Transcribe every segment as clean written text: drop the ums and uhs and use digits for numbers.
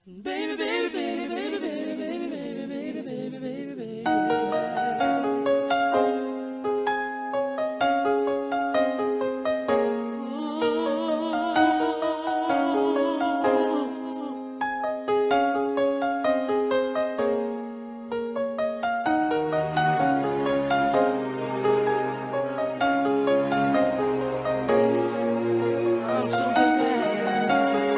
Baby, baby, baby, baby, baby, baby, baby, baby, baby, baby, baby. I'm so glad.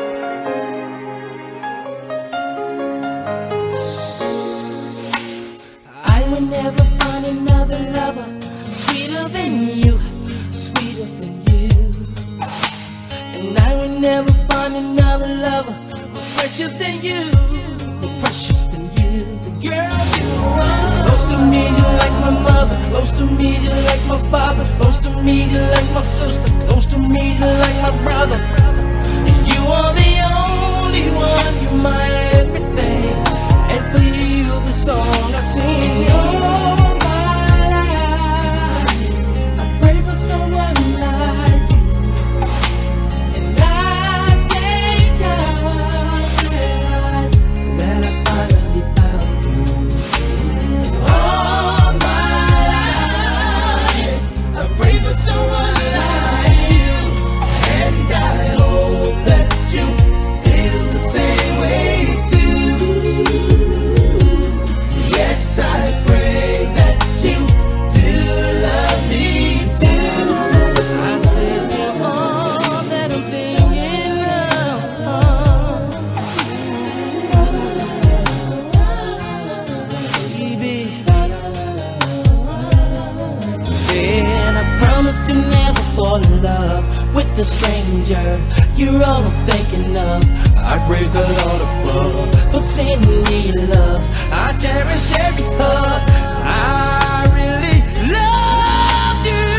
I will never find another lover sweeter than you, sweeter than you. And I will never find another lover more precious than you, more precious than you. The girl you are. Close to me, you like my mother. Close to me, you like my father. Close to me, you like my sister. Close to me, you like my brother. You are the only one, you're my everything. And for you, the song I sing. All my life, I pray for someone like you. And I thank God that I finally found you. All my life, I pray for someone like you. And I hope that you feel the same way too. Yes, I pray that you do love me too. I said you're all that I'm thinking of, baby. Said I promise to never fall in love with a stranger. You're all I'm thinking of. I praise the Lord above for sending me your love. I cherish every hug. I really love you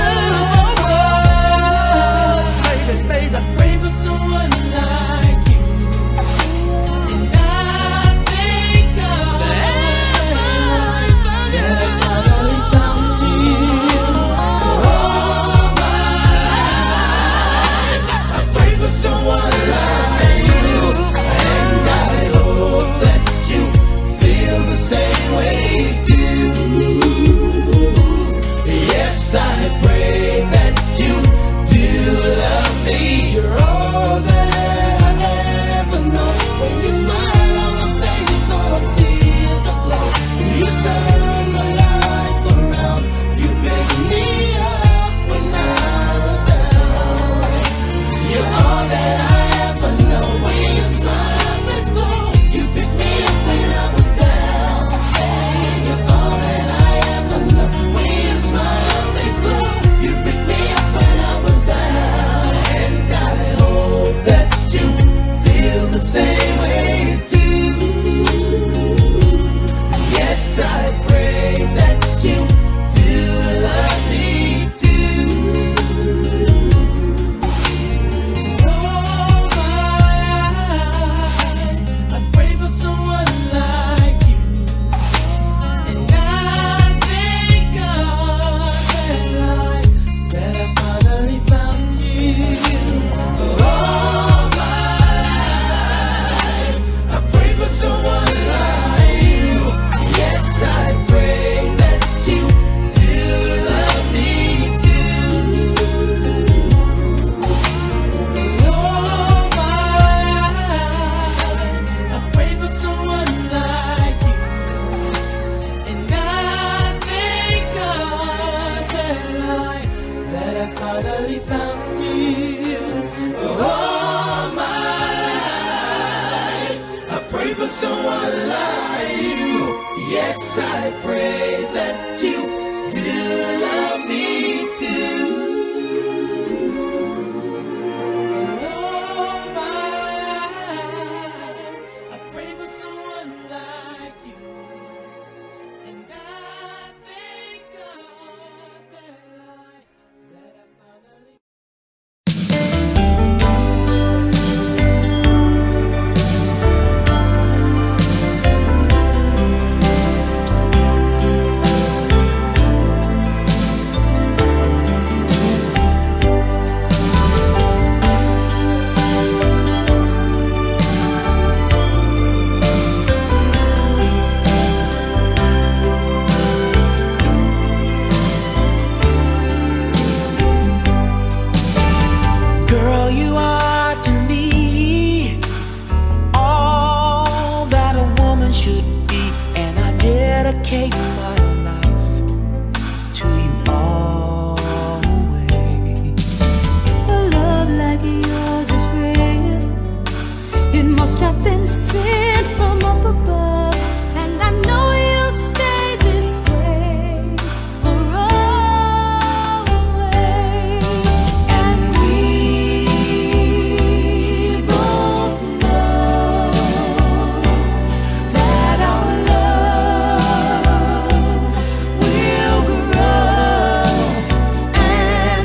so much. Baby, baby, I pray for someone like you. And I thank God that I finally found you. All my life, I pray for someone like you. And I hope that you feel the same way too. Yes, I pray that you do love me. You're all that I ever know. When you smile on my face, all I see is a glow. You turn my life around. You picked me up when I was down. You're all that I ever know. When you smile, my face glow. You picked me up when I was down. You're all that I ever know. When you smile, my face glow. You picked me up when I was down. And I hope that you feel the same way too. Yes, I pray that you do love me too. All my life, I pray for someone like you. And I thank God that I finally found you. All my life, I pray for someone like you. Yes, I pray that you do love me too. All my life, I pray for someone like you. And I thank God that I finally found you. All my life, I pray for someone like you. Yes, I pray that you do love me too. And all my life, I pray for someone like you. And I thank God that I finally. must have been sent from up above, and I know you'll stay this way for always. And we both know that our love will grow, and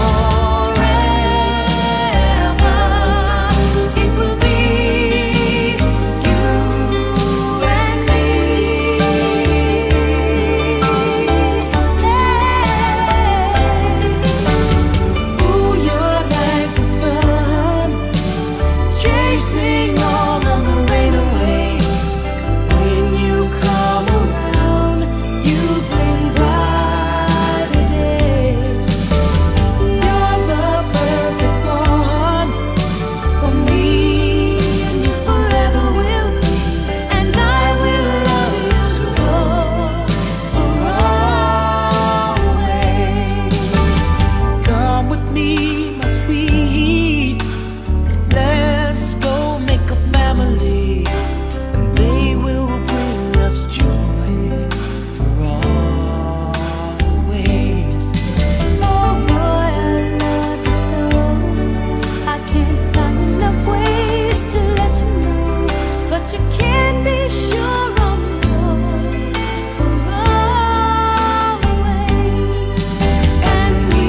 forever it will be you and me. Ooh, you're like the sun, chasing all of the rain away. When you come around, you bring brighter days. You're the perfect one for me, and you forever will be, and I will love you so for always. Come with me, my sweet. Let's go make a family, and they will bring us joy for always. Oh boy, I love you so. I can't find enough ways to let you know, but you can be sure I'm yours for always. And we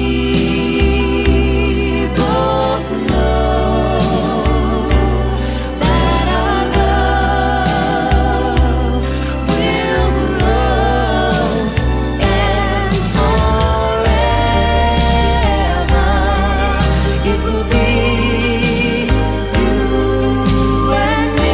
both know that our love will grow, and forever it will be you and me.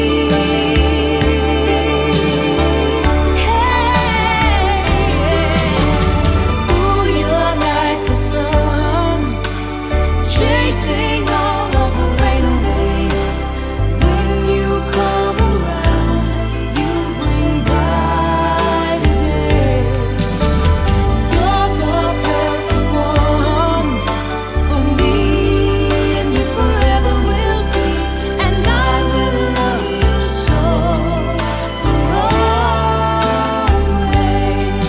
Ooh, you're like the sun, chasing all of the rain away. When you come around, you bring brighter days. You're the perfect one for me, and you forever will be, and I will love you so for always.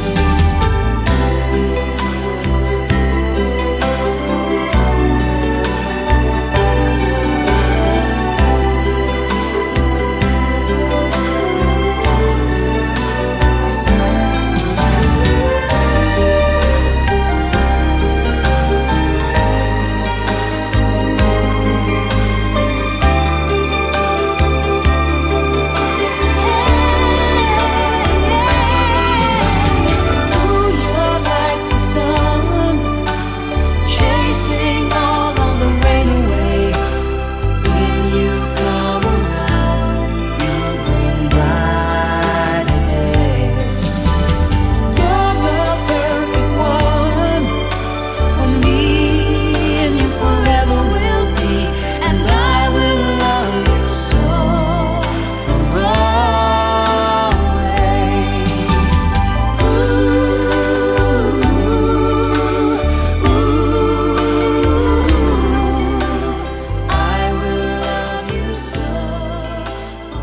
Ooh, you're like the sun, chasing all of the rain away. When you come around, you bring brighter days. You're the perfect one for me, and you forever will be, and I will love you so for always. I will love you so for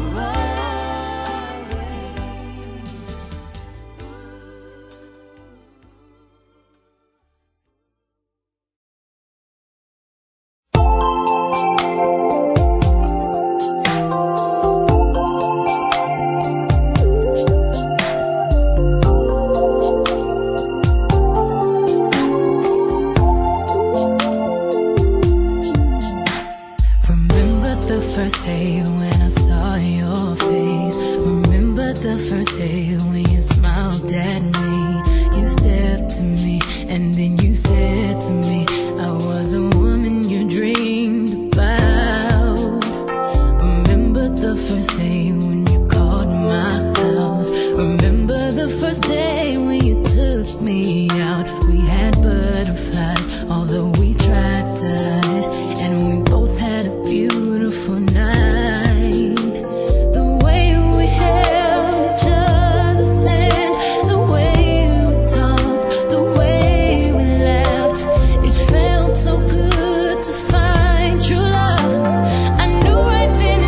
Remember the first day when I saw your face. Remember the first day when you smiled at me. You stepped to me and then you said to me, I was the woman you dreamed about. Remember the first day when you called my house. Remember the first day when you took me out. We had butterflies, although we tried to hide, and we both had a beautiful night. The way we held each other's hand, the way we talked, the way we laughed, it felt so good to find true love. I knew right then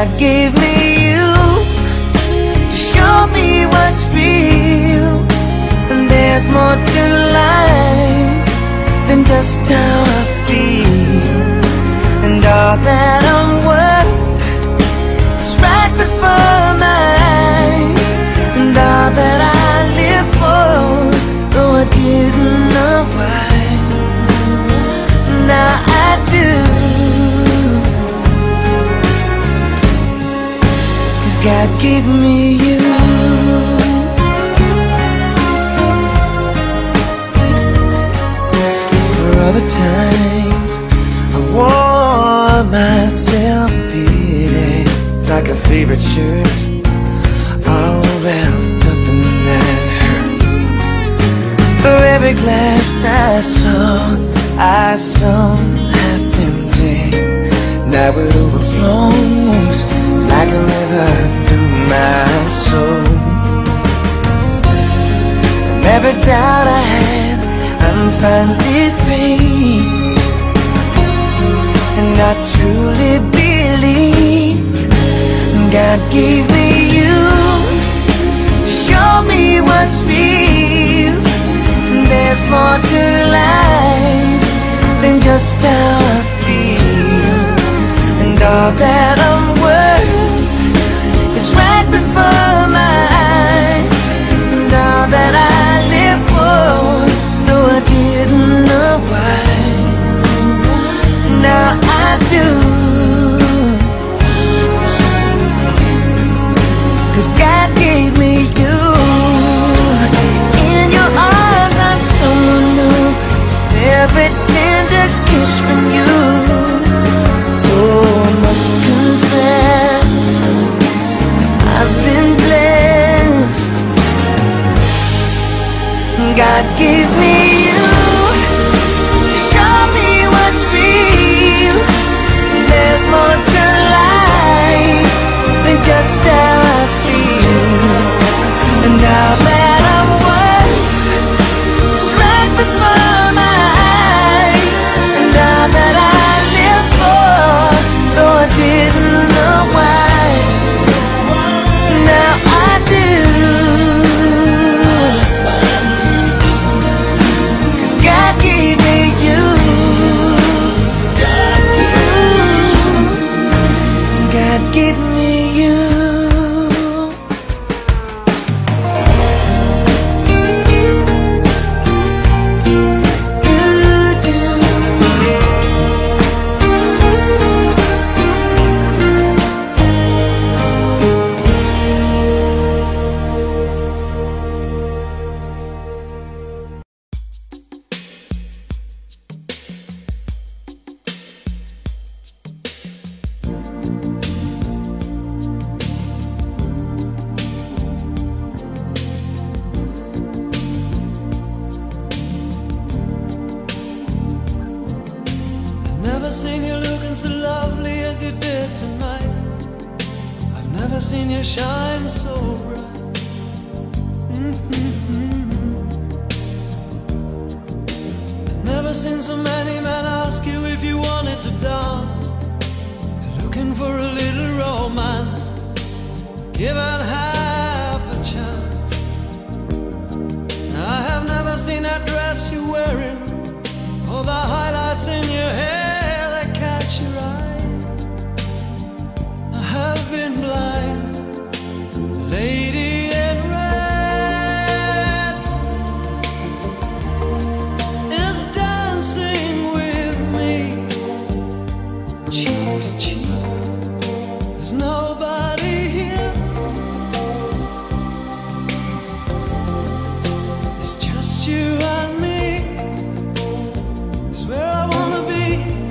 God gave me you to show me what's real. And there's more to life than just how I feel. And all that I'm worth is right before my eyes. And all that I live for, though I didn't know why, now I do. 'Cause God gave me you. For all the times I wore myself beating like a favorite shirt, all wrapped up in that hurt. For every glass I saw half empty, now it overflows like a river through my soul. From every doubt I had, I'm finally free. And I truly believe God gave me you to show me what's real. And there's more to life than just how I feel. And all that I'm worth is right before my eyes. And all that I live for, though I didn't know why, now I do. 'Cause God gave me you. In your arms I'm so new, every tender kiss from you. Oh, I must confess, I've been blessed. God gave me you to show me what's real. There's more to life than just how I feel. And now that I'm worth is right before my eyes. And all that I live for, though I didn't know why, now I do. 'Cause God gave me you. God gave me you. Never seen you looking so lovely as you did tonight. I've never seen you shine so bright. I've never seen so many men ask you if you wanted to dance. They're looking for a little romance, given half a chance. I have never seen that dress you're wearing, or the highlights in your hair that catch your eye. I have been blind. The lady in red is dancing with me, cheek to cheek. There's nobody here, it's just you and me. Where I wanna be.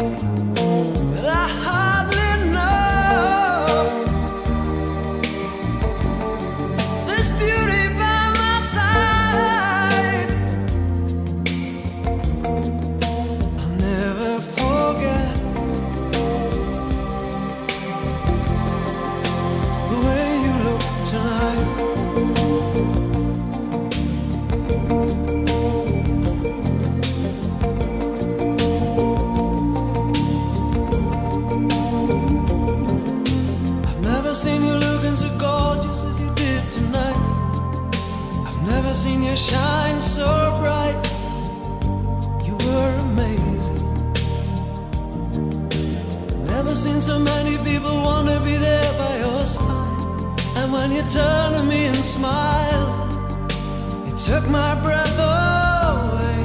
when you turned to me and smiled, it took my breath away.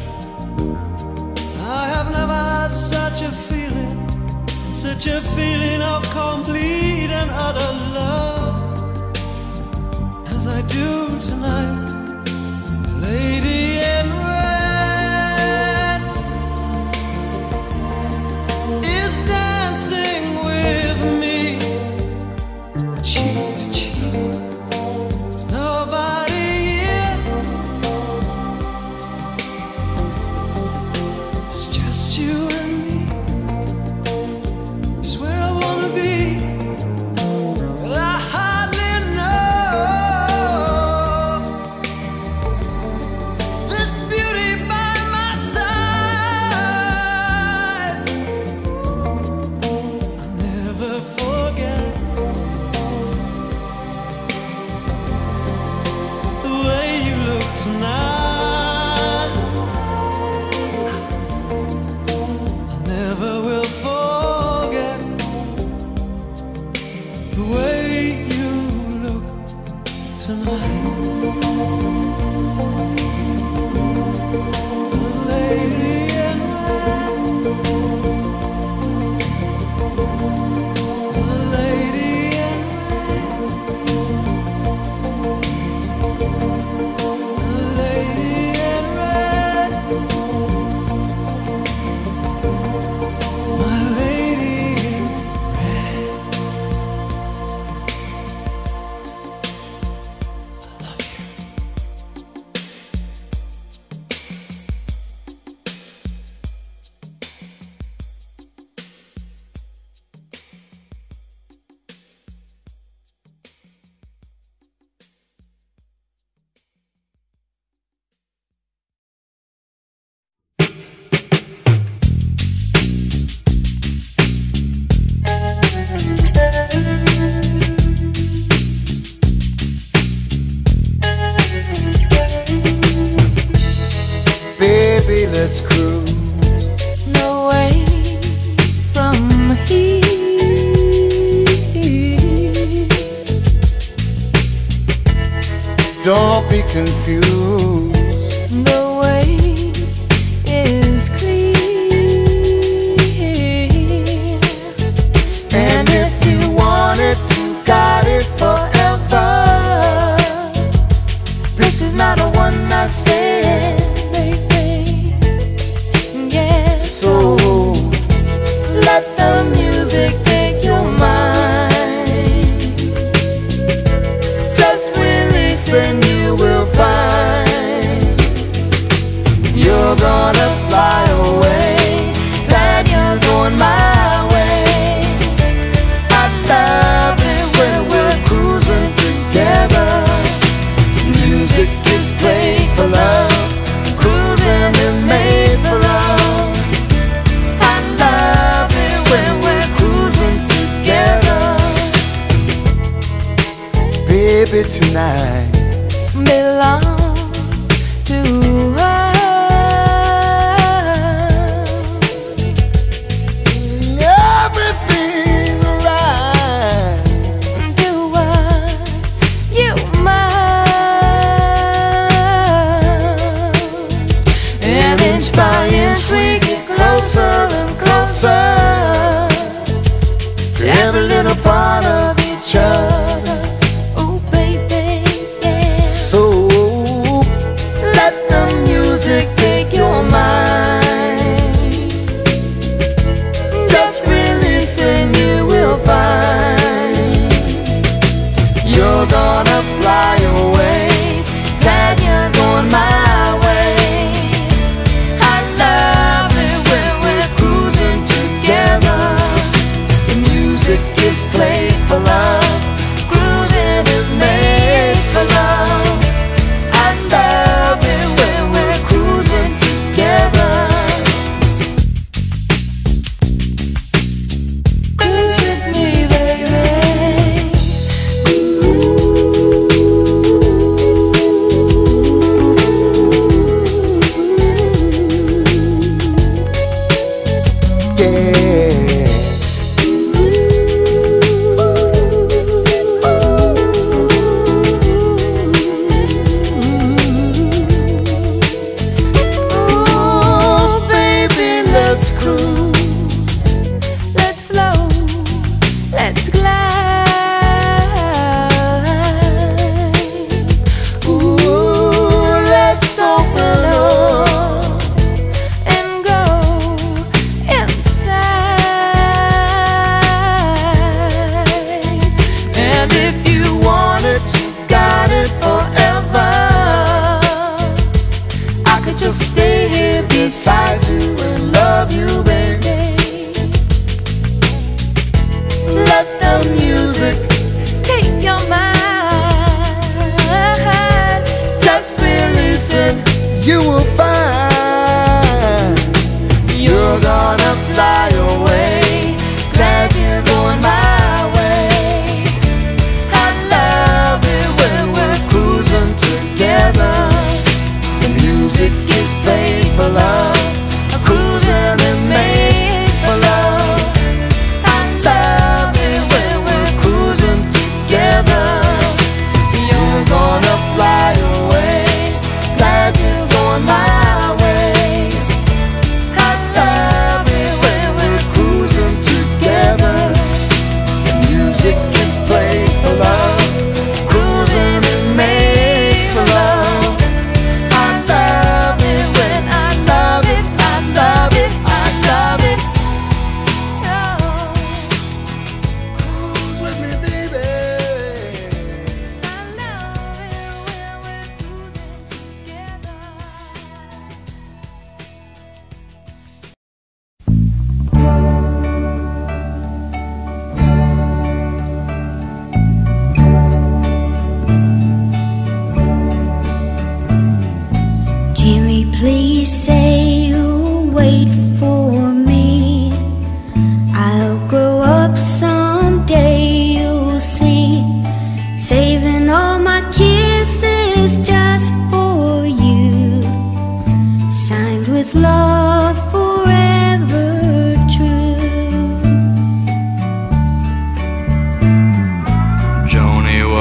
I have never had such a feeling of complete and utter love as I do tonight. Lady in red is dancing with me, cheek to cheek. There's nobody here, it's just you and me. It's where I wanna be, but I hardly know this beauty by my side. I'll never forget the way you look tonight. I never will forget the way you look tonight. The lady in red, the lady in red, the lady in red, my lady in red. I love you. Baby, let's cruise. Away from here. Don't be confused. The way is clear. And if you want it, you got it forever. This is not a one-night stand, baby. Yes. So Let the music take your mind. Just release and you will find you're gonna fly away, that you're going my way. I love it when we're cruising together. Music is played for love, cruising is made for love. I love it when we're cruising together. Baby, tonight Belong to us. everything right. Do what you must. And inch by inch we get closer and closer to every little part of each other. Oh baby, yeah. So Let the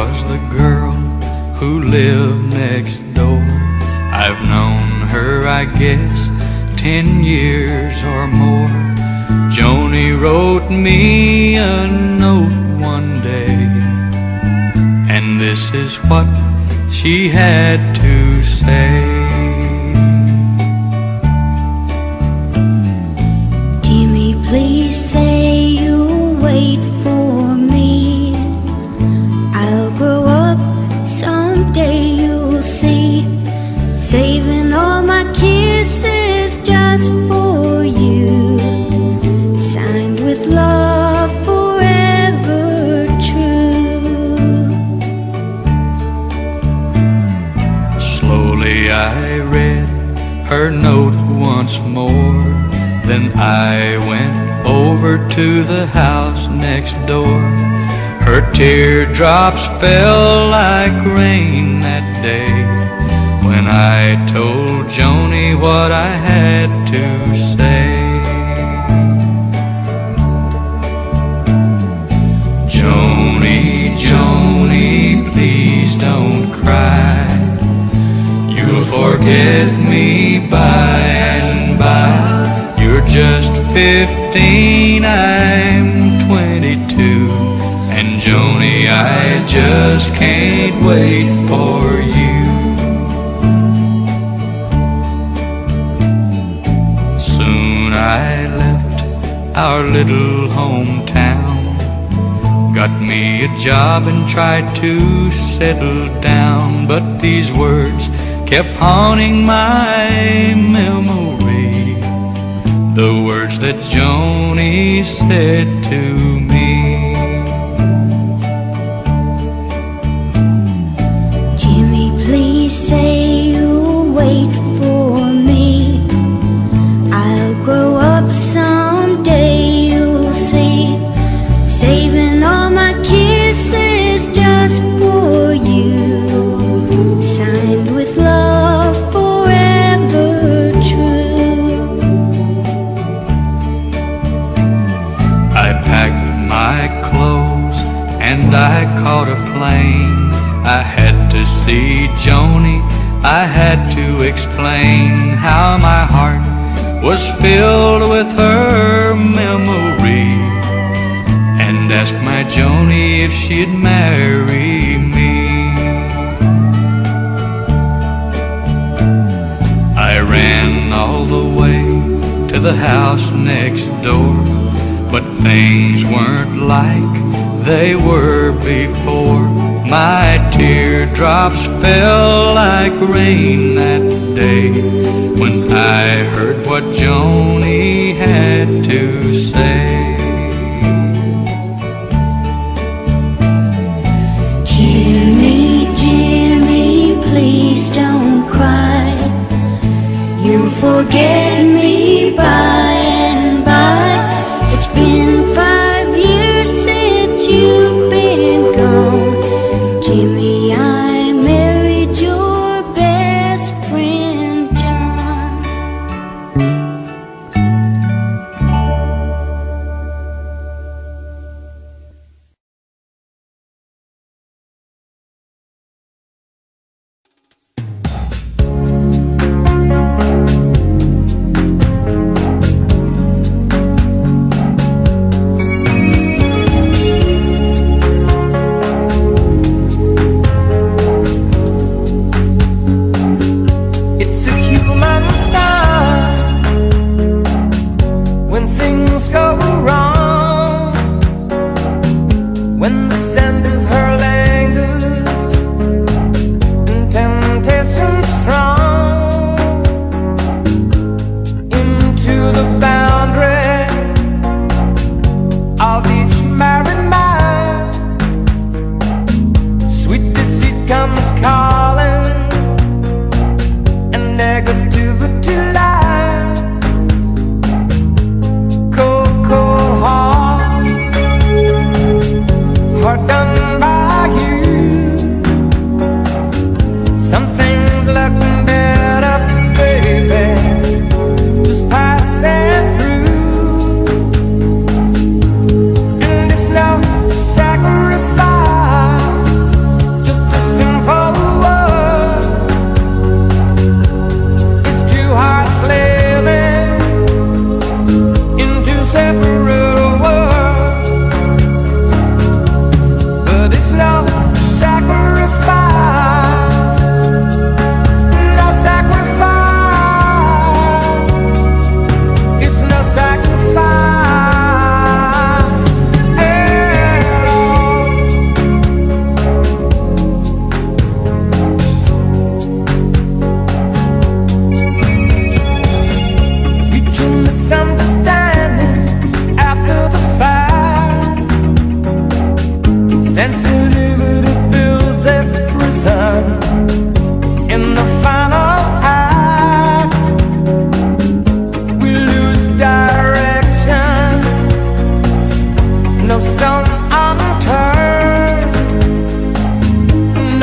was the girl who lived next door. I've known her, I guess, 10 years or more. Joni wrote me a note one day, and this is what she had to say. Jimmy, please say you'll wait for me. I'll grow up someday, you'll see. Saving all my kisses just for you. Signed with love, forever true. Slowly I read her note once more. Then I went over to the house next door. Her teardrops fell like rain that day when I told Joni what I had to say. Joni, Joni, please don't cry. You'll forget me by and by. You're just 15, I'm 22. And Joni, I just can't wait for you. Soon I left our little hometown, got me a job and tried to settle down. But these words kept haunting my memory, the words that Joni said to me. Jimmy, please say you'll wait for me. I'll grow up someday, you'll see. Saving all my kisses just for you. Signed with love, forever true. I packed my clothes and I caught a plane. I had to see Joni, I had to explain how my heart was filled with her memory, and asked my Joni if she'd marry me. I ran all the way to the house next door, but things weren't like they were before. My teardrops fell like rain that day when I heard what Joni had to say. Jimmy, Jimmy, please don't cry. You'll forget me by and by. It's been 5 years since you've been gone. Jimmy, I married your best friend, John.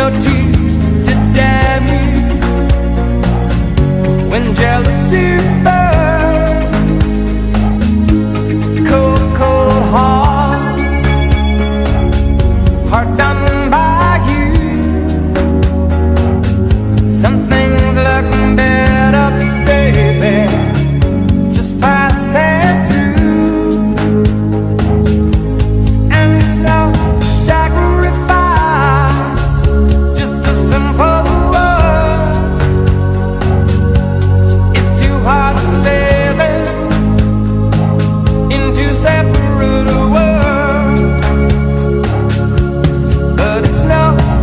your tears to damn you. When jealousy burns, cold, cold heart, heart done by you. Some things look better, baby, just passing through. And it's no sacrifice, just a simple word. It's two hearts living in two separate worlds. But it's no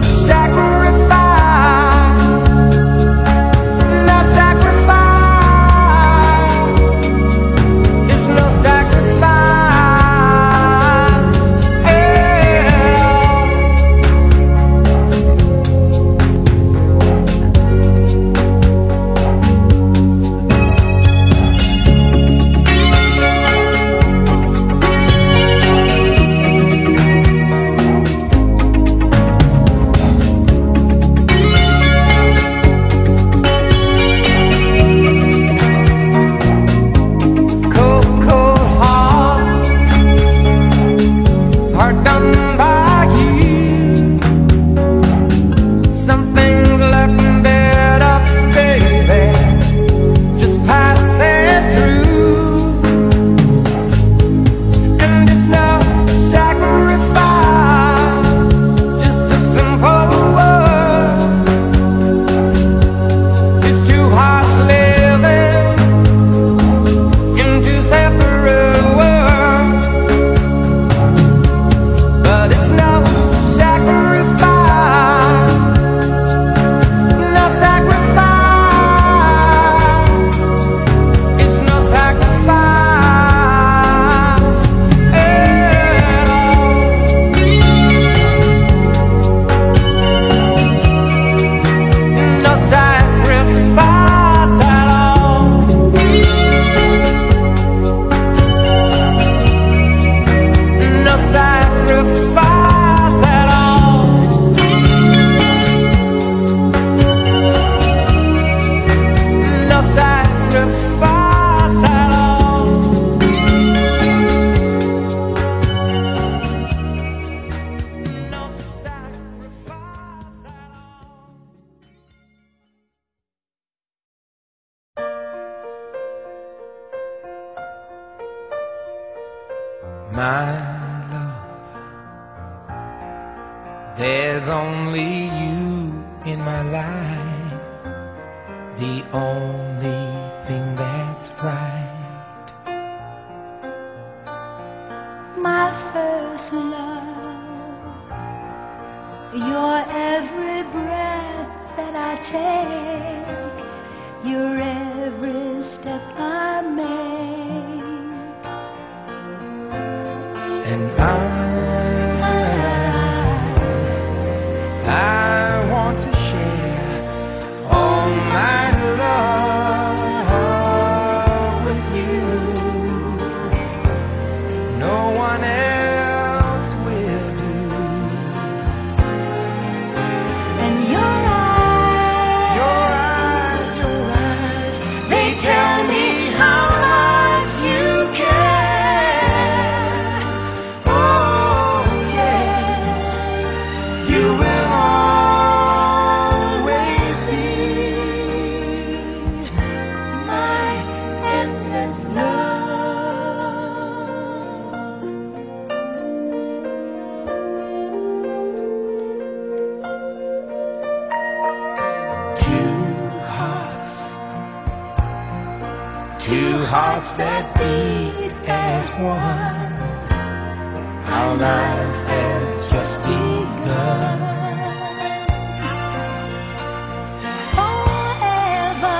sacrifice, no sacrifice. It's no sacrifice at all. Cold, cold heart, heart done by you. Some things look better, baby, just passing through. And it's no sacrifice, just a simple word. It's two hearts living in two separate worlds. But it's no sacrifice, no sacrifice. It's no sacrifice at all. No sacrifice at all. No sacrifice at all. No sacrifice at all. No sacrifice at all. My love, there's only you in my life, the only thing that's right. My first love, your every breath that I take, your every step I make. And I want to share all my love with you. No one else will do. And your eyes, they tell me how much you care. Oh yes, you will always be my endless love. Two hearts that beat as one. Our lives have just begun. Forever,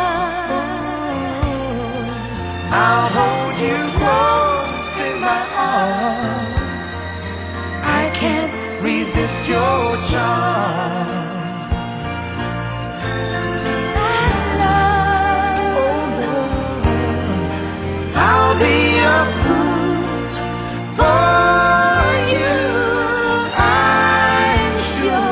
I'll hold you close in my arms. I can't resist your charms. I'll be a fool for you, I'm sure.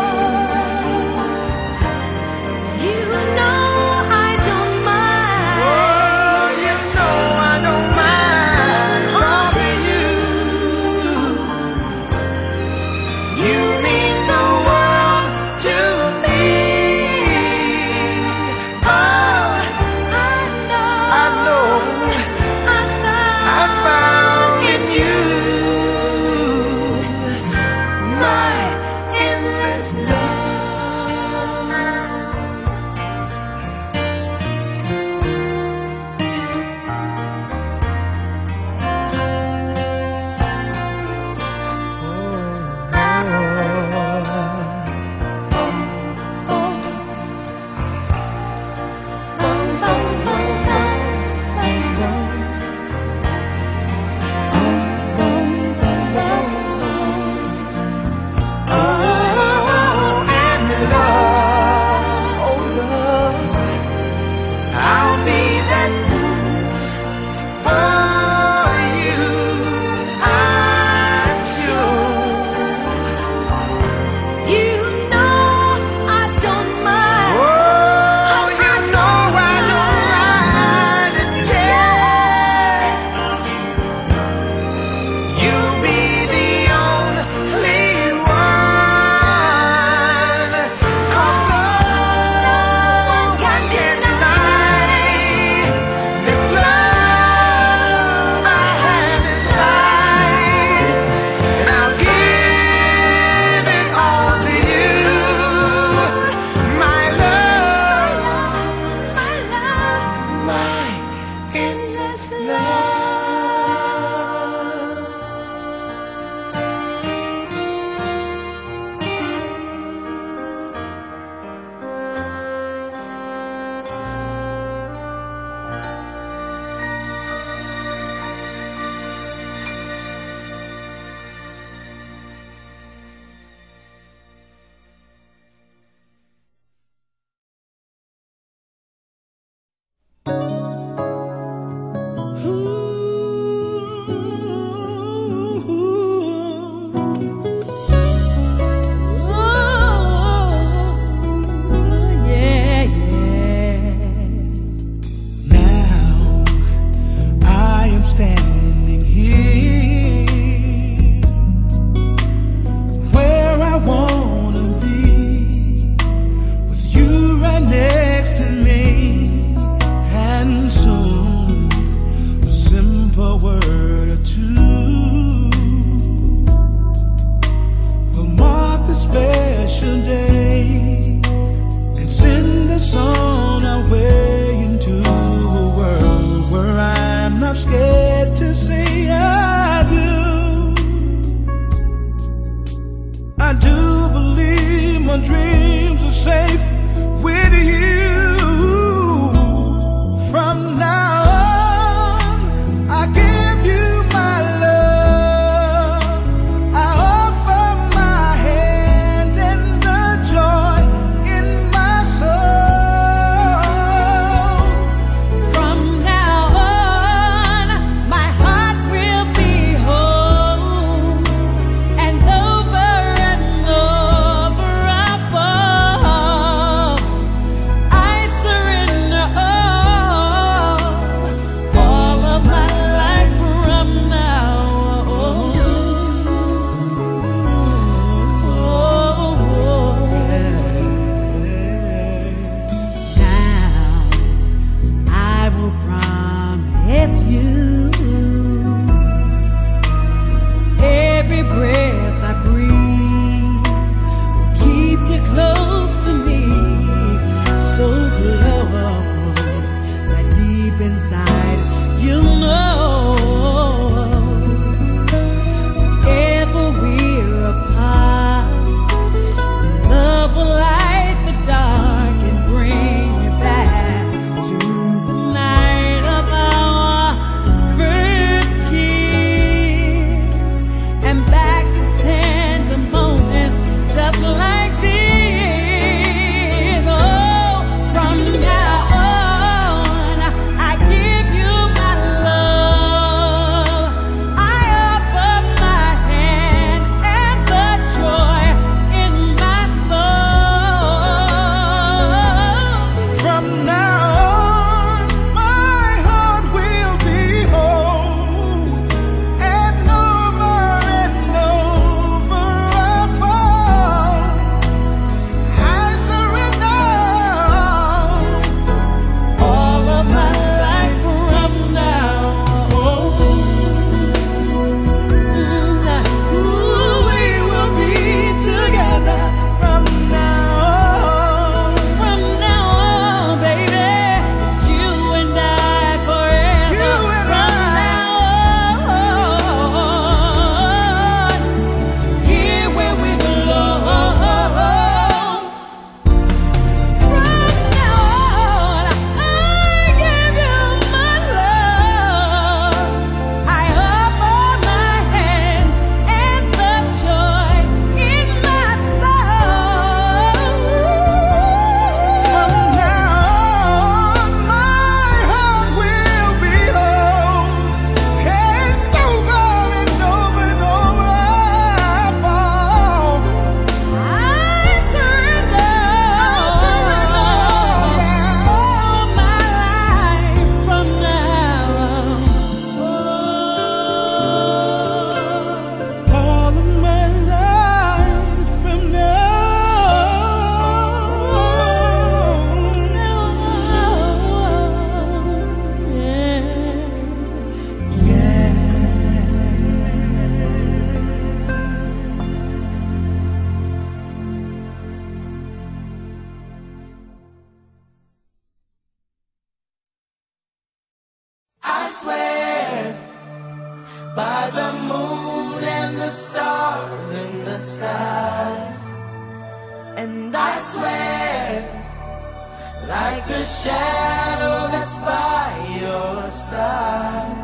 by the moon and the stars in the skies. And I swear, like the shadow that's by your side,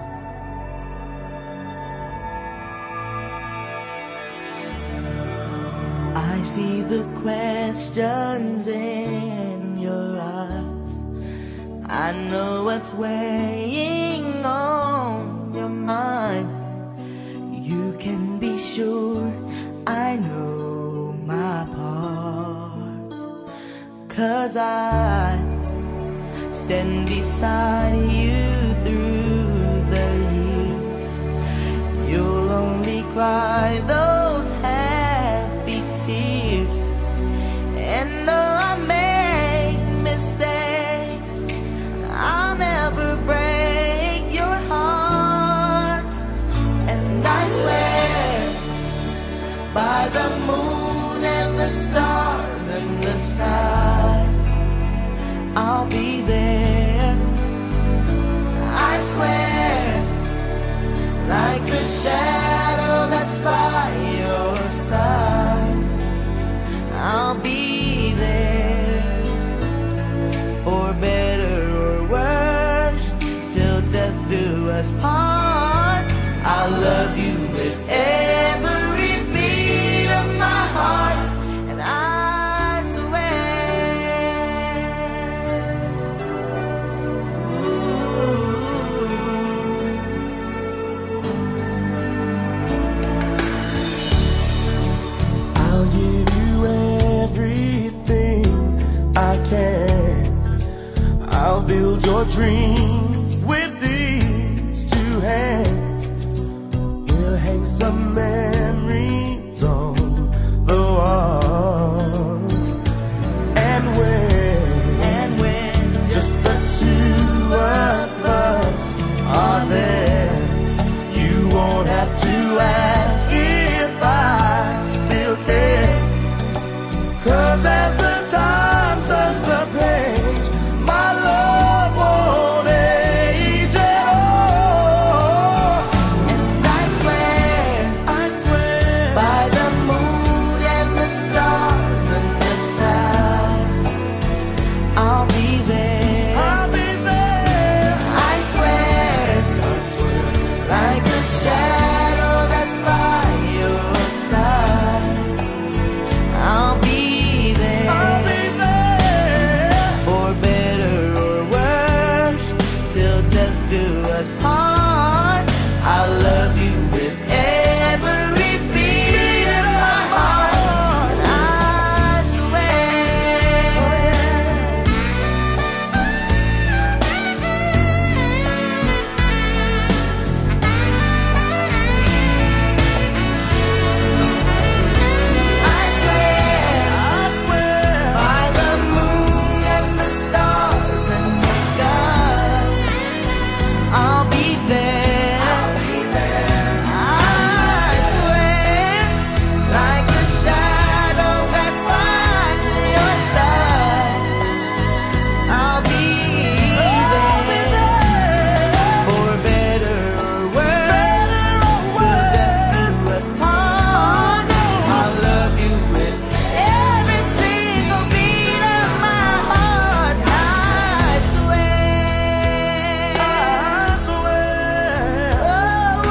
I see the questions in your eyes. I know what's weighing on your mind. You can be sure I know my part, 'cause I stand beside you through the years. You'll only cry those happy tears. And though I make mistakes, I'll never break your heart. And I swear, by the moon and the stars and the skies, I'll be there. I swear, like the shadow that's by your side, I'll be there. For better or worse, till death do us part. I'll love you with every beat of my heart. And I swear, ooh, I'll give you everything I can. I'll build your dreams with these two hands. We'll hang some memories on the walls. And when just the two of us are there, you won't have to ask if I still care. 'Cause as the time turns the page, my love won't age at all. And I swear, by the moon and the stars and the stars, I'll be there. I swear, like the shadow that's by your side, I'll be there. For better or worse, till death do us part. I'll love you with every beat of my heart. And I swear, I swear, by the moon and the stars and the skies, I'll be there. I swear, like the shadow that's by your side, I'll be there. For better or worse, till death do us part. I'll love you with every single beat of my heart. I swear, oh,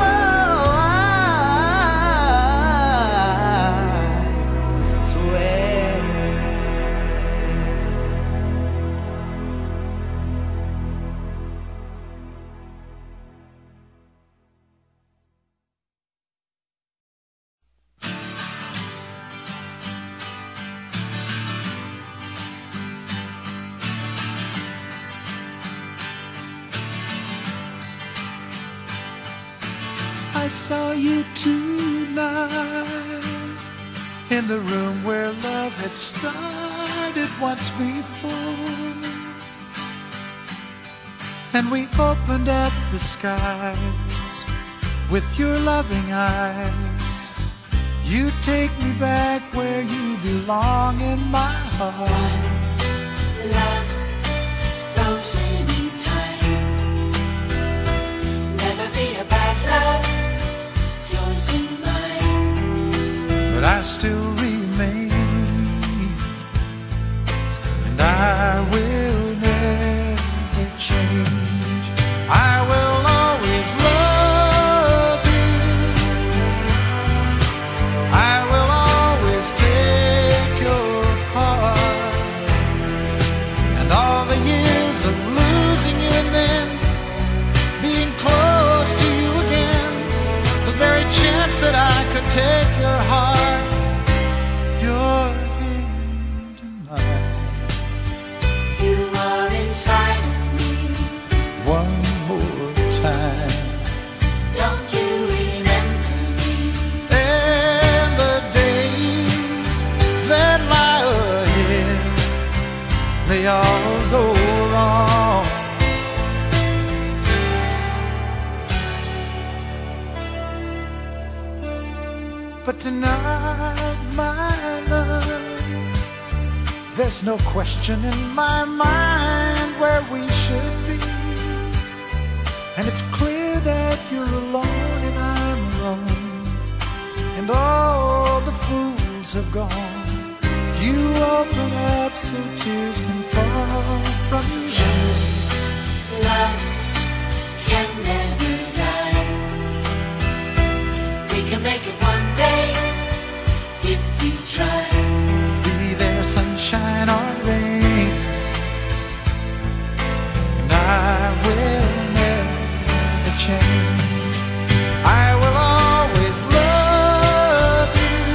I swear. I saw you tonight in the room where love had started once before. And we opened up the skies with your loving eyes. You take me back where you belong in my heart. Love flows anytime. Never be a bad love. but I still remain, and I will never change. I will always love you. I will always take your heart, and all the years of losing you and then being close to you again, the very chance that I could take your heart, your hand in mine. You are inside of me. One more time. Don't you remember me? And the days that lie ahead, they all go wrong. But tonight, my love, there's no question in my mind where we should be. And it's clear that you're alone and I'm alone, and all the fools have gone. You open up so tears can fall from your eyes. Love can never die. We can make it one day if we try. Be there sunshine or rain, and I will never change. I will always love you.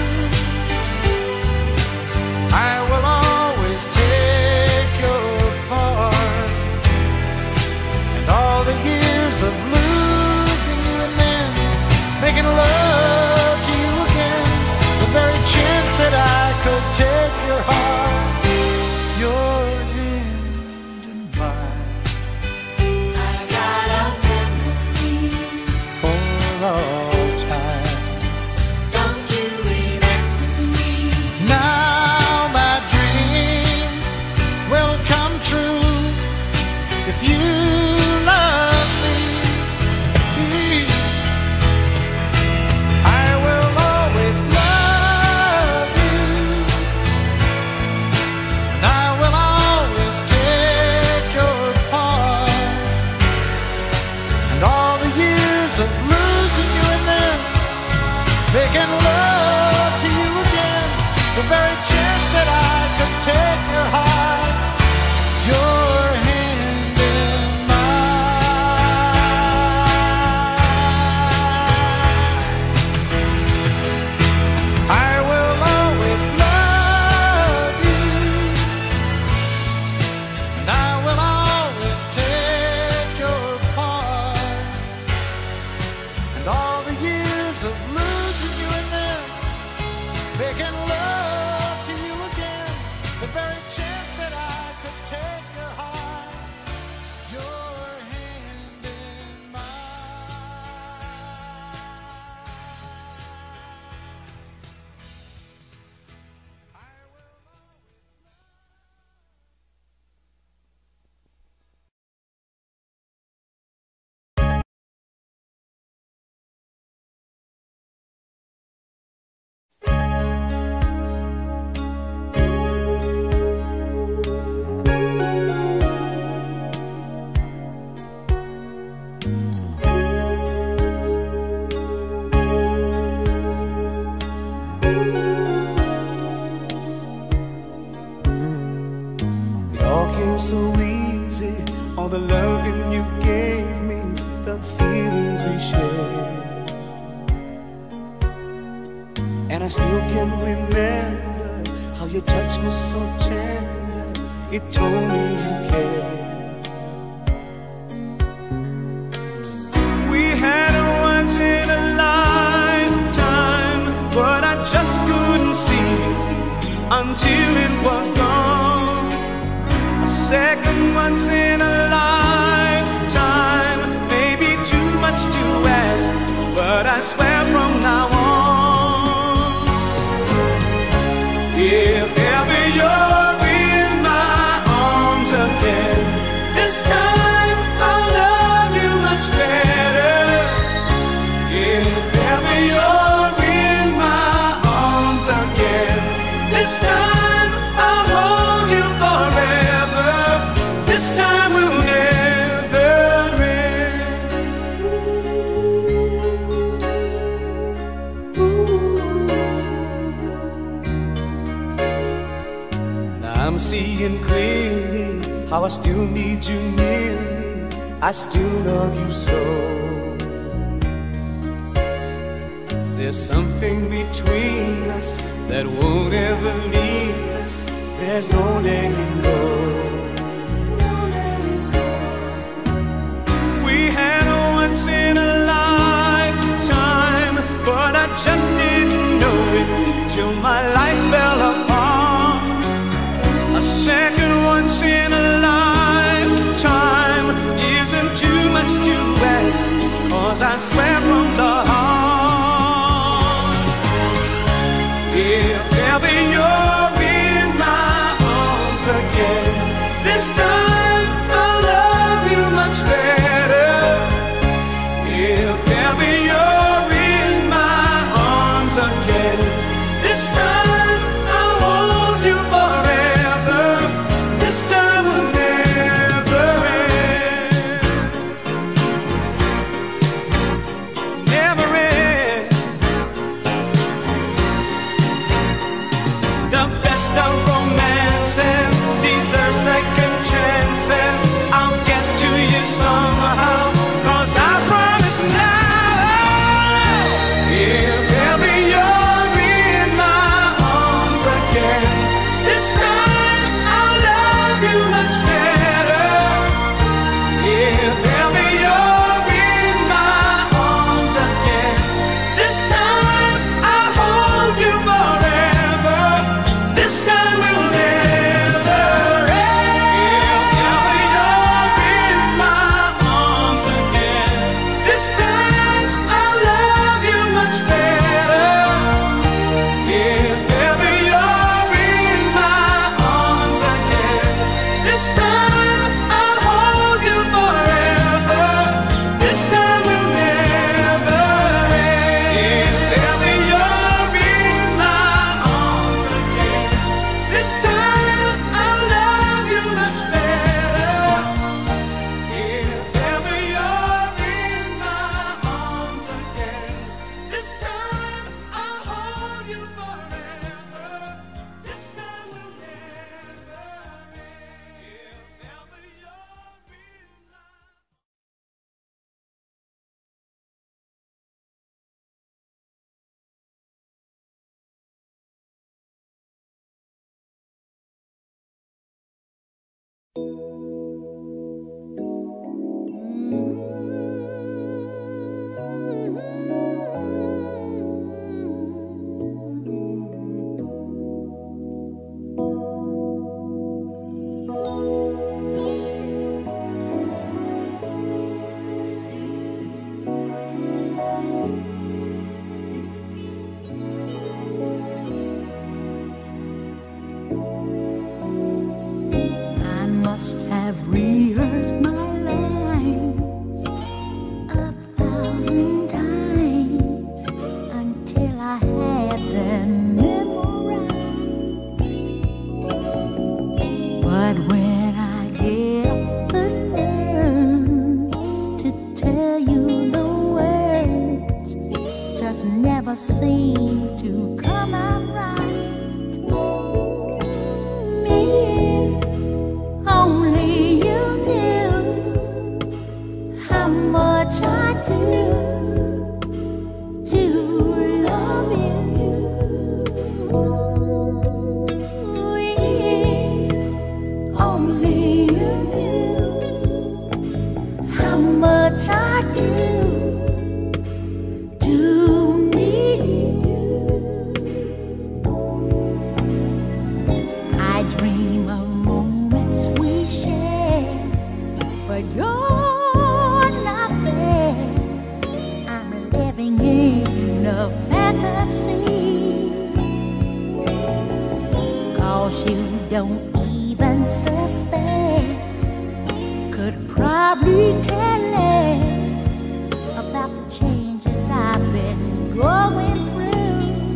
I will always take your part, and all the years of losing you and then making love to you again, the very chance that I could take your heart, your hand in mine, I got a memory. for all time. Don't you remember me? Now my dream will come true if you love me. I will always love you, and I will always take your part, and all the years of losing you and then making love to you again, the very chance that I could take your heart, your hand in mine. I will always love you, and I will always take your part, and all the years of losing you and then making love to you again, the very chance that I could take your heart, your hand in mine. It all came so easy, all the loving you gave me, the feelings we shared. And I still can remember how you touched me so tender. It told me you cared. We had a once in a lifetime, but I just couldn't see until it was gone. A second once in a lifetime, maybe too much to ask, but I swear from now on, if ever you're in my arms again, this time I'll love you much better. If ever you're in my arms I'm seeing clearly how I still need you near me. I still love you so. There's something between us that won't ever leave us. There's no letting go. We had a once in a lifetime, but I just didn't know it till my life fell apart. A second once in a lifetime isn't too much to ask, 'cause I swear from the heart, if ever you're in my arms again, this time I'll love you much better. If ever you're in my arms again, this time I'll hold you forever. This time will never end. Never end. The best of romances deserve second chances. I'll get to you somehow, 'cause I promise now, if ever you're in my arms again, this time I'll love you much better. If ever you're in my arms again, this time I'll hold you forever. This time will never end. If ever you're in my arms again, this time I'll love you much better. If ever you're in my arms again, this time I'll hold you forever. This time will never end. If ever you're in my arms again, this time I'll love you much better. If ever you're in my arms again, this time I'll hold you forever. This time will never end. If ever you're in my I must have rehearsed my lines 1,000 times until I had them memorized. But when I get the nerve to tell you the words, just never seem to come out right. Only you knew how much I do love you. Only you knew how much I do need you. I dream of moments we share, but you're not there. I'm living in a fantasy, 'cause you don't even suspect. Could probably care less about the changes I've been going through.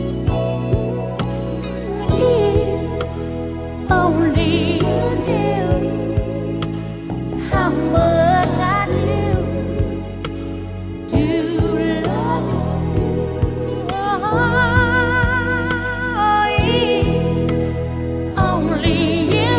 Only you knew how much I do love you. Oh, yeah. Only you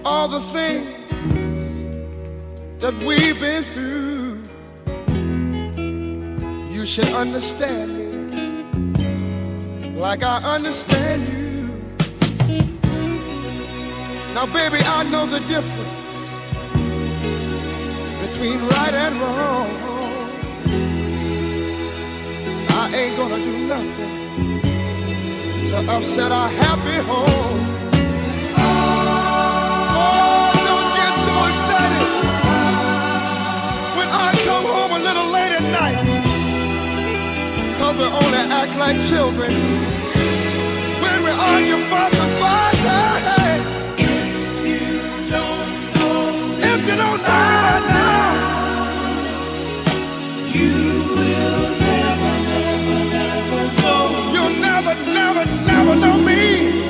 all the things that we've been through, you should understand me like I understand you. Now baby, I know the difference between right and wrong. I ain't gonna do nothing to upset our happy home. Oh, don't get so excited when I come home a little late at night, 'cause we only act like children when we argue, fuss, and fight. Hey, if you don't know me right now, you will never, never, never know. You'll never, never, never know me.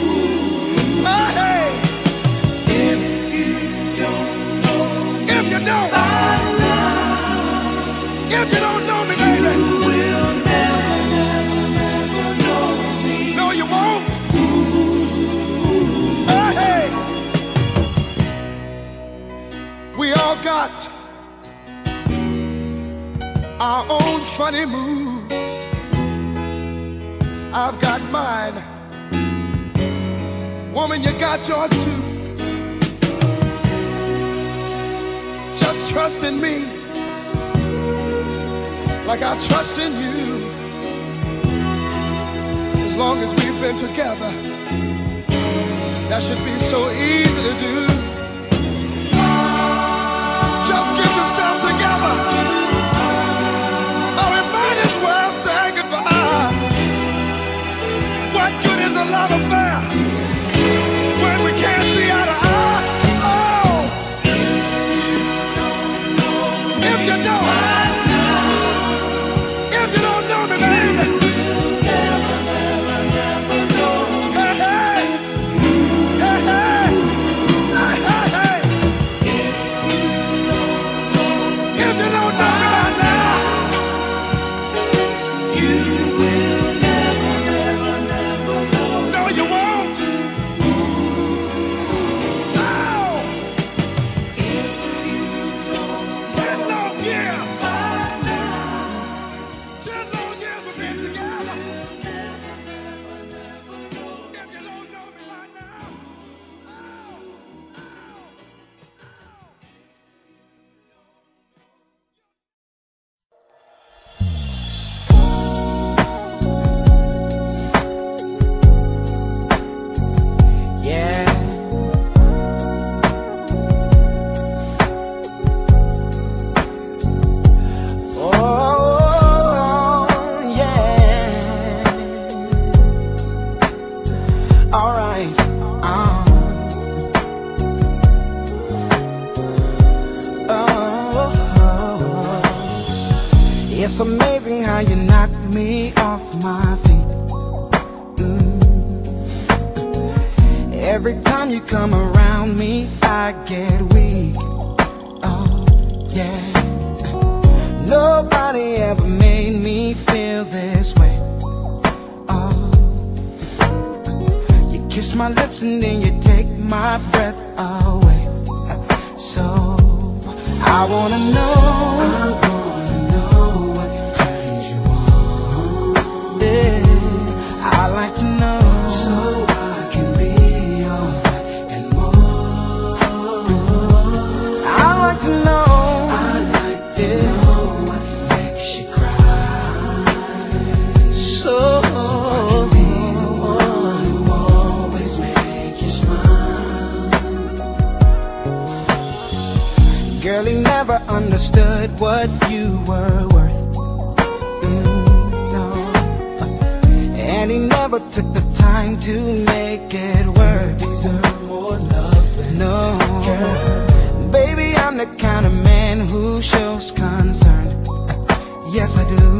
Hey, if you don't know me right now, if you don't know me, baby, you will never, never, never know me. No, you won't. Hey, we all got our own funny moves. I've got mine. Woman, you got yours too. Just trust in me like I trust in you. As long as we've been together, that should be so easy to do. Just get yourself together, or we might as well say goodbye. What good is a love affair when we can't see eye to eye? Oh, if you don't know me, baby, you'll never, never, never know. Hey, hey, hey, hey, hey, hey, hey. If you don't know me right now, you will never, never, never know. No, you won't. No. If you don't 10 long years. 10 long years we've been together. If you don't know me right now. Yeah. Oh, yeah. All right. It's amazing how you knock me off my feet. Every time you come around me, I get weak. Oh, yeah. Nobody ever made me feel this way. Oh, you kiss my lips and then you take my breath away. So I wanna know what turns you on. Yeah, I like to know, so I can be all that and more. I like to know. I like to know what makes you cry. So I can be the one who always make you smile. Girl, he never understood what you were worth. No. And he never took the time to make it work. Deserve more love than no. Girl, baby, I'm the kind of man who shows concern. Yes, I do.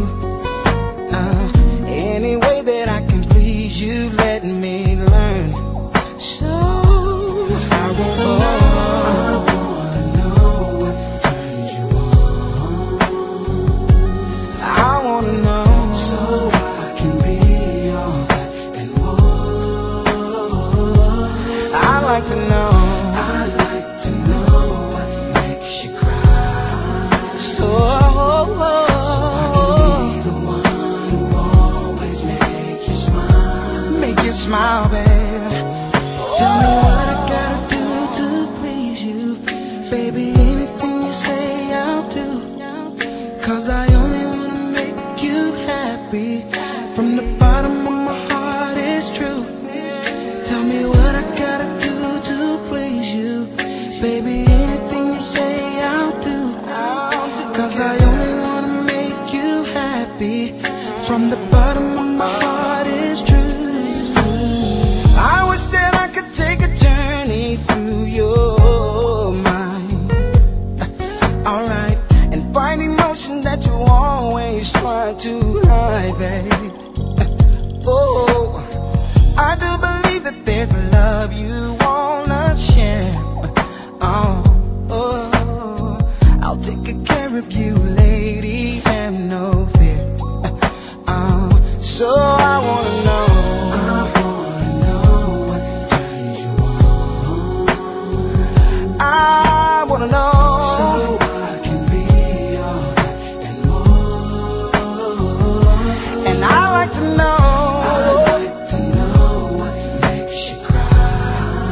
Any way that I can please you, let me learn. So I wanna know what turns you on. I wanna know, so I can be all that and more. I like to know. I like smile, baby. Tell me what I gotta do to please you, baby. Anything you say I'll do, 'cause I only wanna make you happy. From the bottom of my heart, it's true. Tell me what I gotta do to please you, baby. Anything you say I'll do, 'cause I only wanna make you happy. From the bottom of my heart, it's true. I wish that I could take a journey through your mind, alright, and find emotion that you always try to hide, babe. Oh, I do believe that there's a love you wanna share. Oh, I'll take good care of you, lady, and no fear. So I wanna know what turns you on. I wanna know, so I can be all that and more. And I like to know what makes you cry.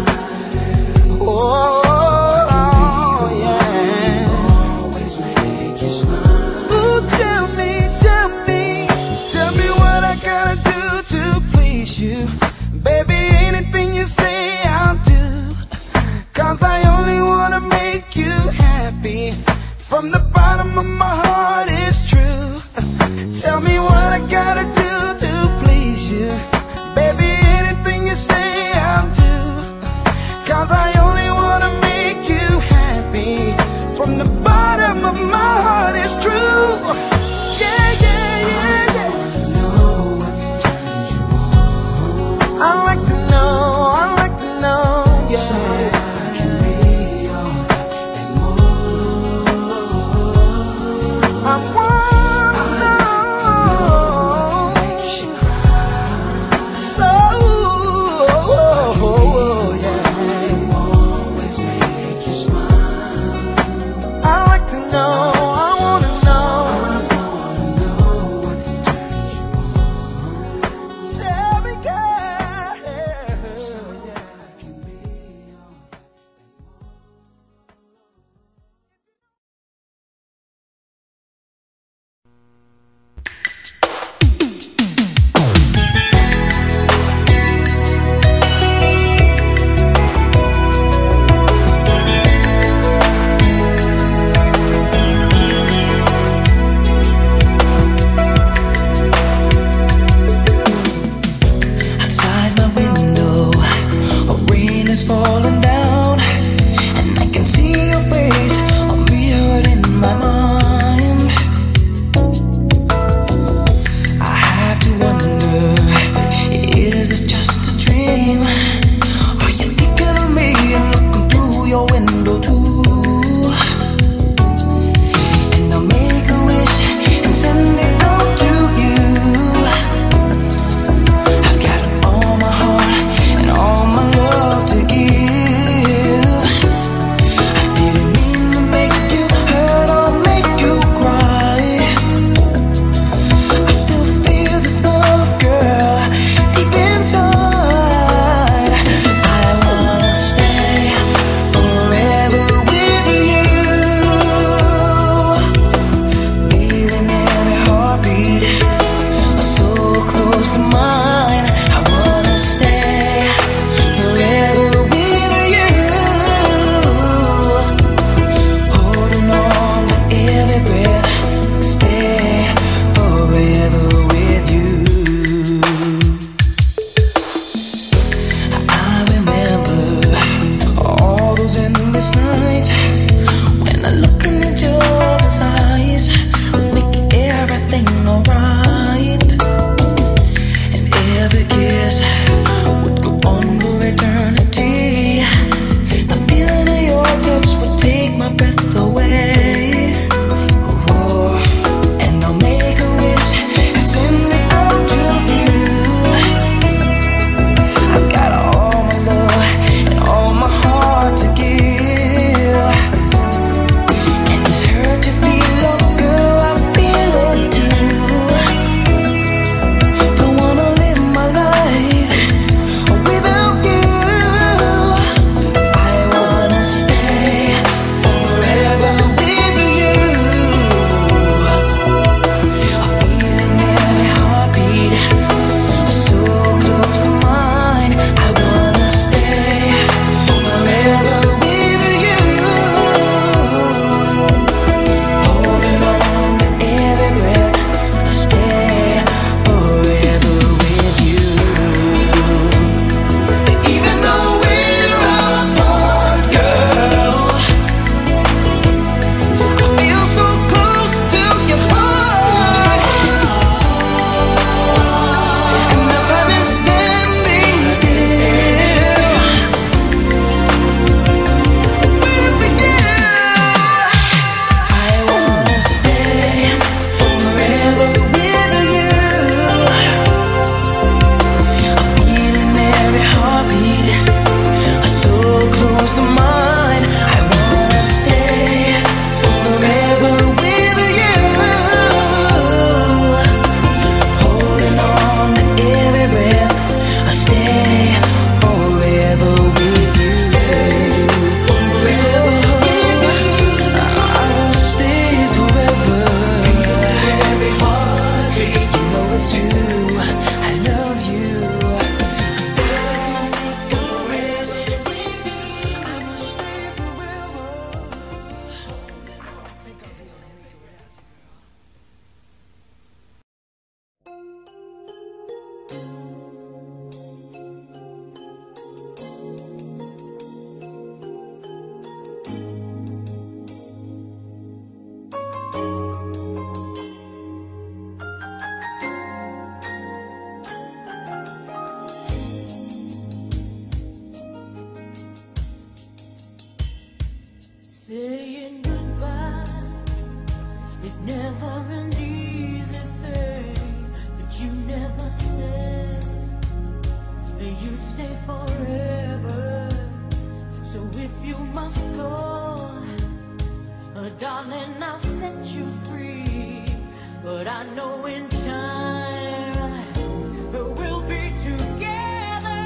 Saying goodbye is never an easy thing, but you never said that you'd stay forever. So if you must go, darling, I'll set you free. But I know in time we'll be together.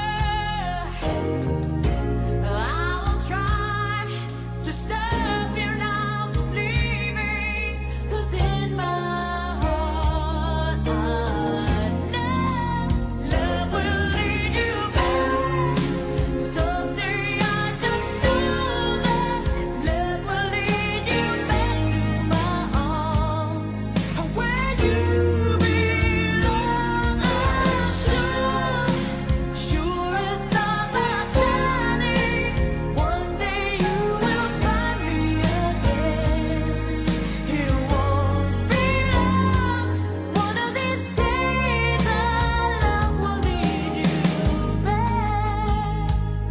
I will try to stop you now from leaving, 'cause in my heart I know love will lead you back. Someday I just know that love will lead you back to my arms, where you belong. I'm sure as stars are shining, one day you will find me again. It won't be long. One of these days our love will lead you back.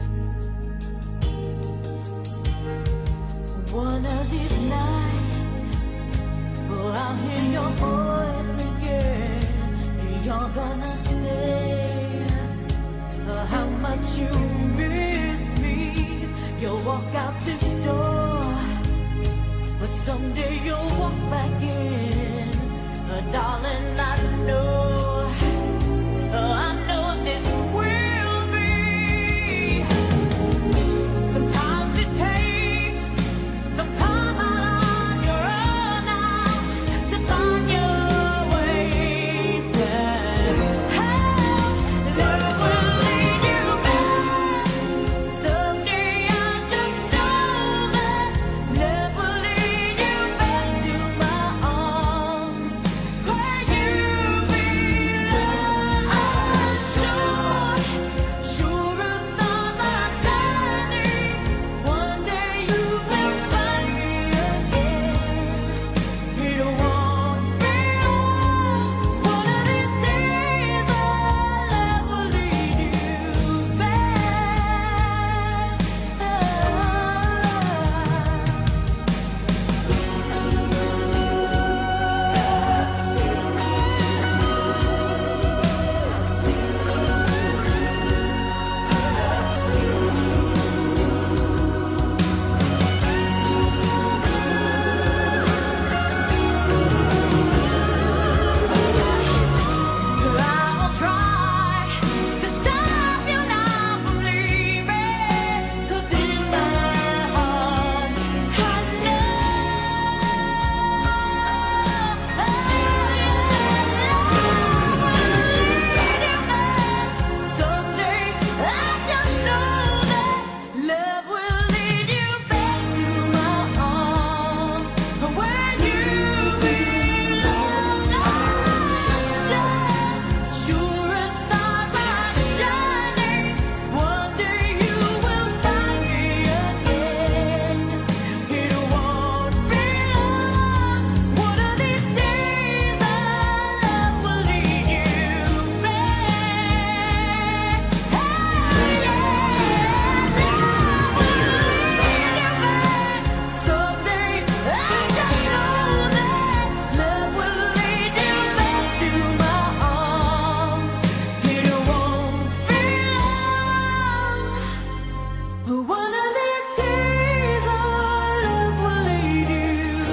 One of these nights, oh, I'll hear your voice again. You're gonna say how much you miss me. You'll walk out this door, but someday you'll walk back in. Darling, I know this will be. Sometimes it takes some time out on your own now to find your way back. Love will lead you back. Someday I just know that love will lead you back to my arms, where you belong. I'm sure as stars are shining, one day you will find me again. It won't be long. One of these days our love will lead you back. I will try to stop you now from leaving, 'cause in my heart I know someday I just know that love will lead you back to my arms, where you belong. Sure as stars are shining, one day you will find me again. It won't be long. One of these days our love will lead you back. Someday I just know that love will lead you back to my arms. It won't be long. One of these days our love will lead you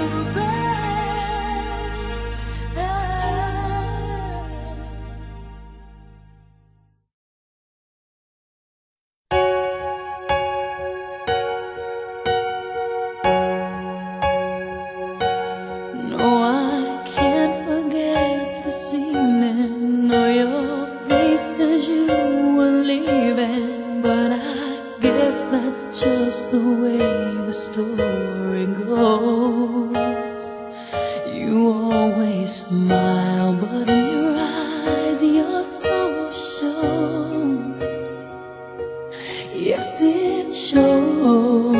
No, I can't forget this evening or your face as you were leaving, but I guess that's just the way the story goes. You always smile, but in your eyes your soul shows. Yes, it shows.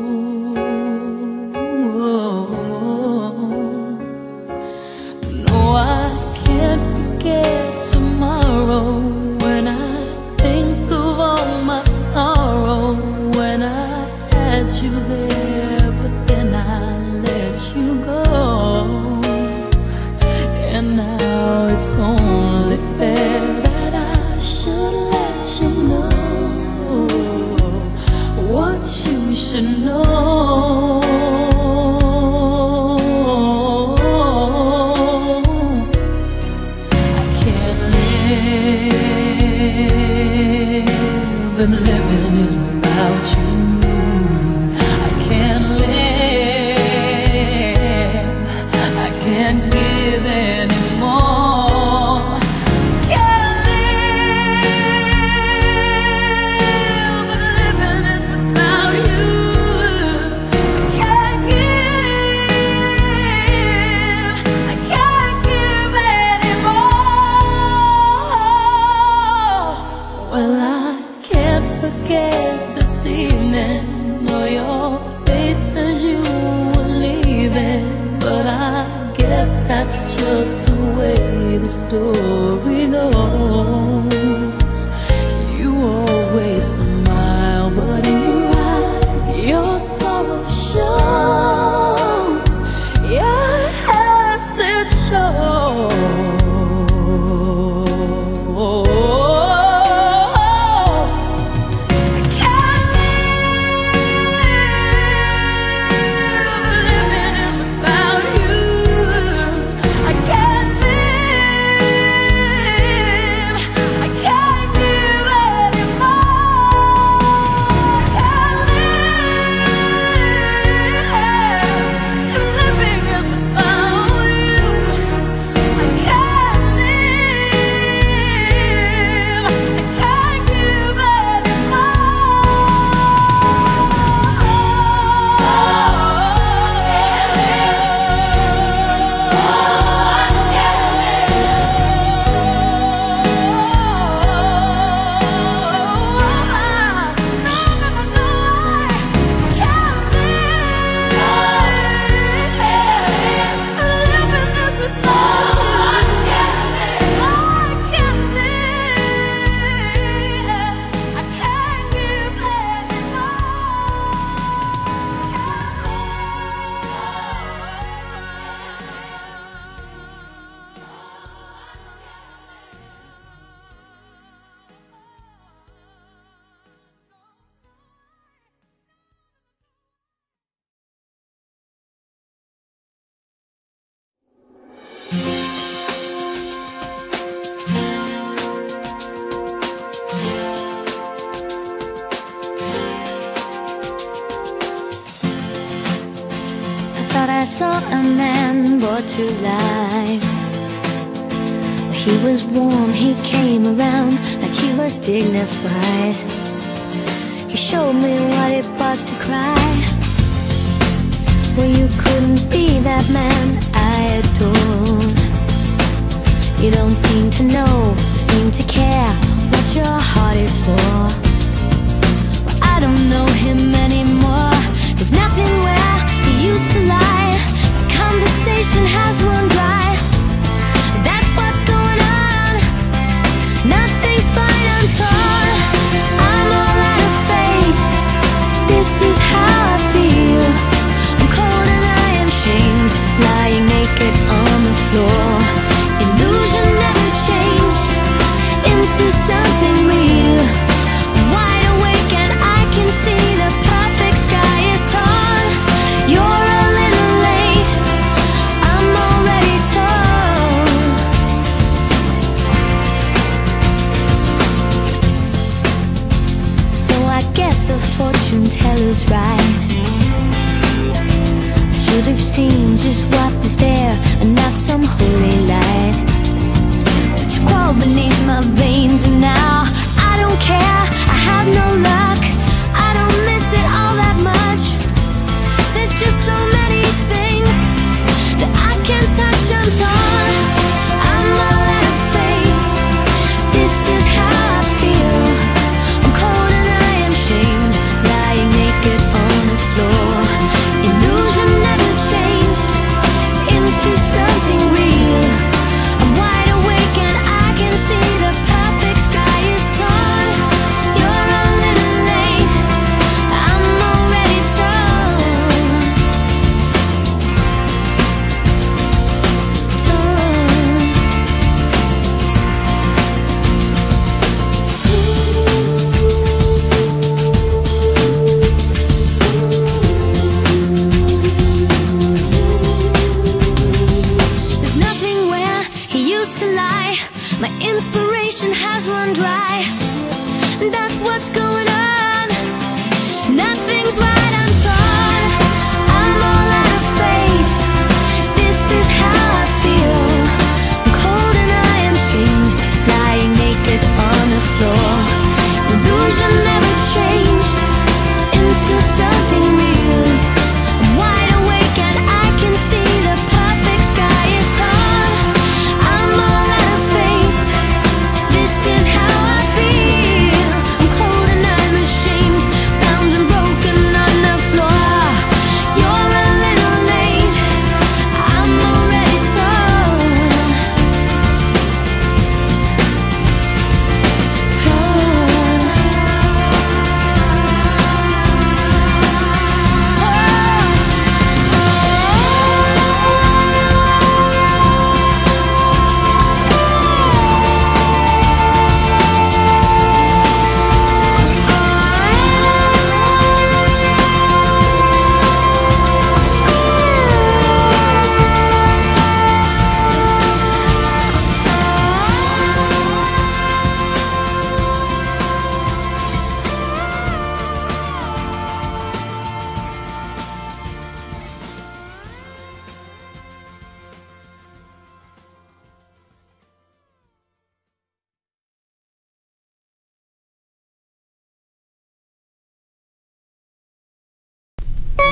No, I can't forget tomorrow when I think of all my sorrow when I had you there. should know. I can't live, and living is without you. I can't live, I can't give anymore. Can't live, but living is without you. Can't give, I can't give anymore. Well, I can't forget this evening, or your face as you were leaving. But I guess that's just the way the story goes. You always smile, but in your eyes your sorrow shows. Yes, it shows. I can't live, living is without you. I can't live, I can't give anymore. I can't live, living is without you. I can't live, I can't give Thought I saw a man brought to life. He was warm, he came around like he was dignified. He showed me what it was to cry. Well, you couldn't be that man I adore. You don't seem to know, seem to care what your heart is for. Well, I don't know him anymore. There's nothing where he used to lie. My conversation has run dry. That's what's going on. Nothing's fine, I'm torn. I'm all out of faith. This is how I feel. I'm cold and I am shamed, lying naked on the floor. Illusion never changed into something real. I'm wide awake and I can see the perfect sky is torn. You're a little late, I'm already torn. So I guess the fortune teller's right. I should have seen just what was there and not some holy light. But you crawl beneath my veins and now I don't care, I have no luck. I don't miss it all that much. There's just so many things that I can't touch, I'm torn. I'm all out of faith. This is how I feel. I'm cold and I am shamed, lying naked on the floor. Illusion never changed into something real. I'm wide awake and I can see the perfect sky is torn. You're a little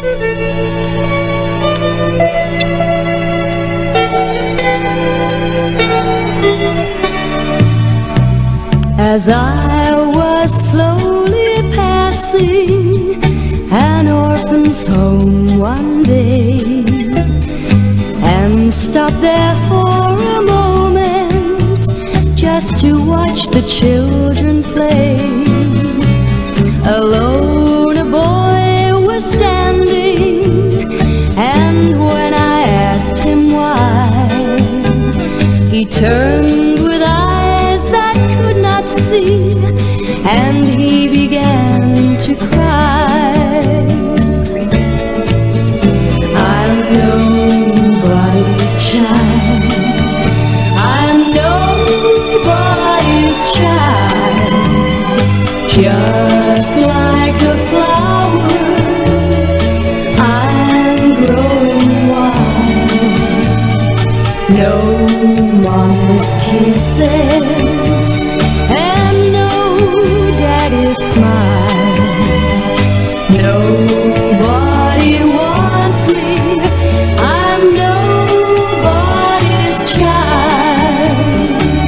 As I was slowly passing an orphan's home one day, and stopped there for a moment just to watch the children play. Alone a boy was standing, and when I asked him why, he turned with eyes that could not see, and he began to cry. I'm nobody's child, I'm nobody's child, just like a flower, I'm growing wild. No mama's kisses and no daddy's smile. Nobody wants me, I'm nobody's child.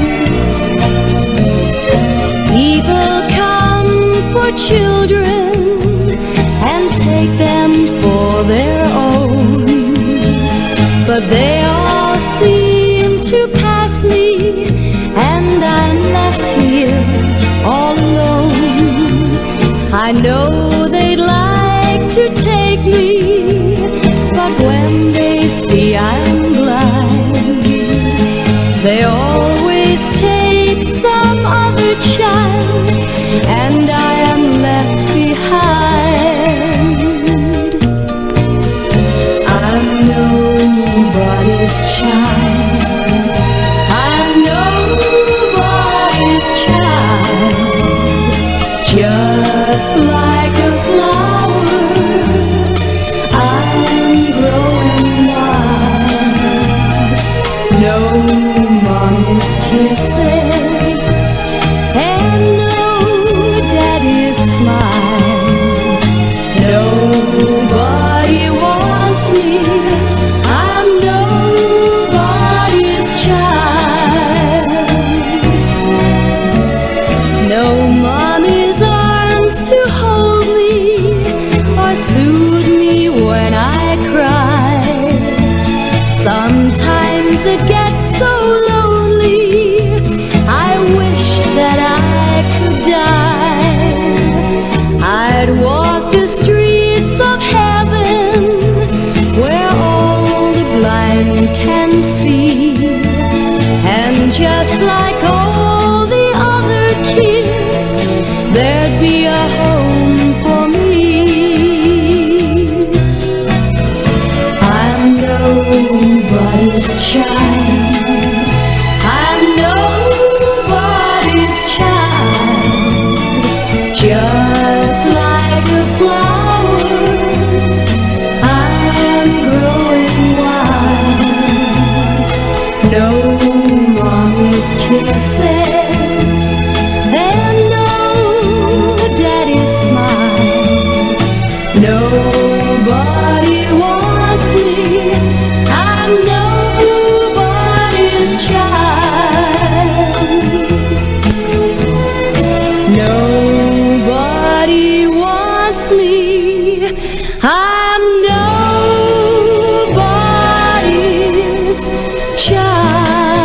People come for children and take them for their own, but they all seem to pass me, and I'm left here all alone. I know they'd like to take me, but when they see I'm blind, they always take some other child, and I am left behind. I'm nobody's child, I'm nobody's child, just like a flower, I'm growing wild. No mommy's kisses and no daddy's smile. Nobody wants me, I'm nobody's child. No mommy's arms to hold me or soothe me when I cry. Sometimes it gets so lonely, I wish that I could die. I'd walk the streets of heaven where all the blind can see, and just like all the other kids, there'd be a home for me. I'm nobody's child, I'm nobody's child, just like a flower, I'm growing wild. No mommy's kisses and no daddy's smile. Nobody wants me, I'm nobody's child. Nobody wants me, I'm nobody's child.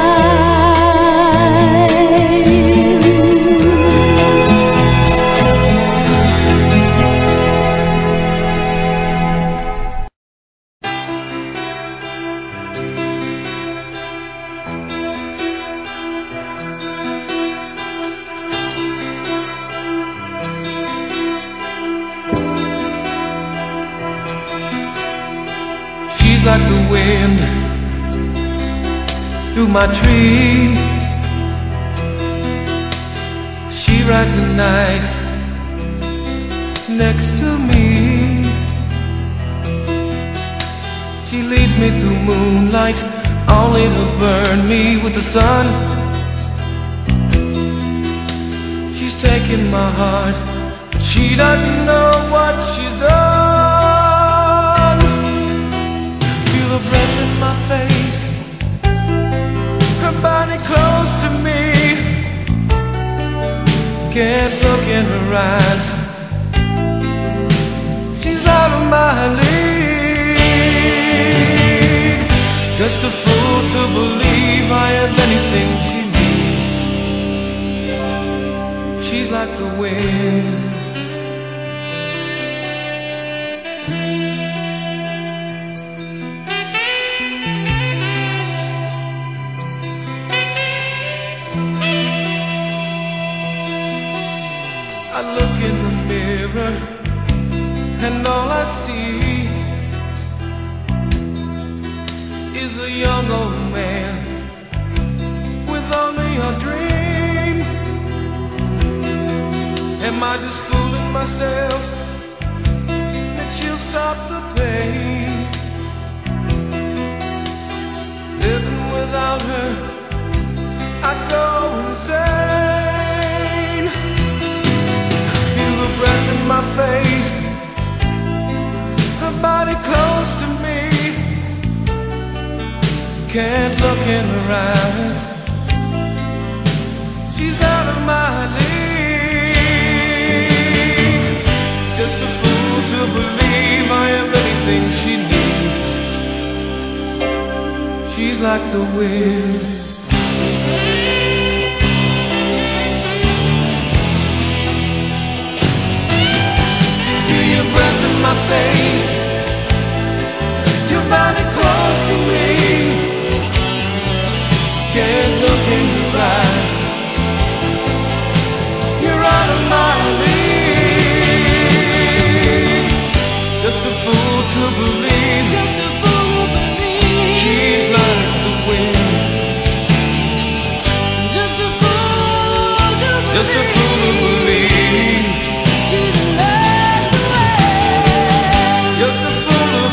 She's like the wind through my tree. She rides the night next to me. She leads me through moonlight, only to burn me with the sun. She's taken my heart, but she doesn't know what she's done. look in her eyes. She's out of my league. Just a fool to believe I have anything she needs. She's like the wind. I look in the mirror and all I see is a young old man with only a dream. Am I just fooling myself that she'll stop the pain? Living without her, I go insane. Feel the breath in my face, her body close to me. Can't look in her eyes. She's out of my league. Just a fool to believe I have anything she needs. She's like the wind. Feel your breath in my face, your body close to me. Can't look in your eyes. You're out of my league. Just a fool to believe. Just a fool to believe. She's like the wind. Just a fool to believe. Just a fool to believe. She's like the wind. Just a fool to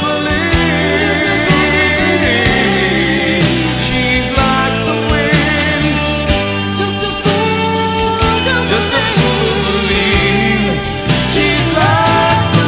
believe. She's like the wind. Just a fool to believe. Just a fool to believe. She's like the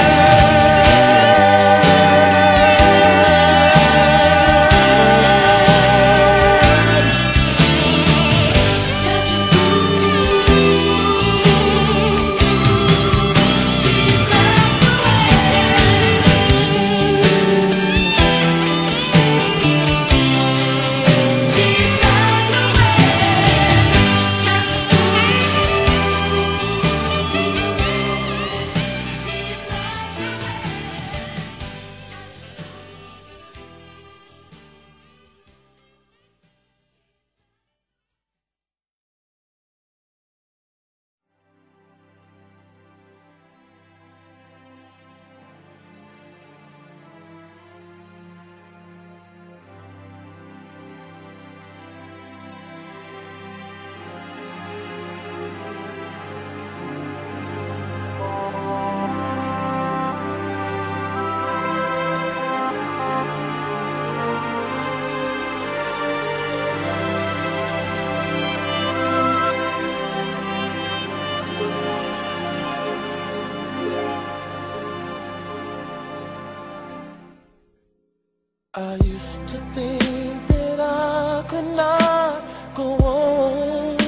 I used to think that I could not go on,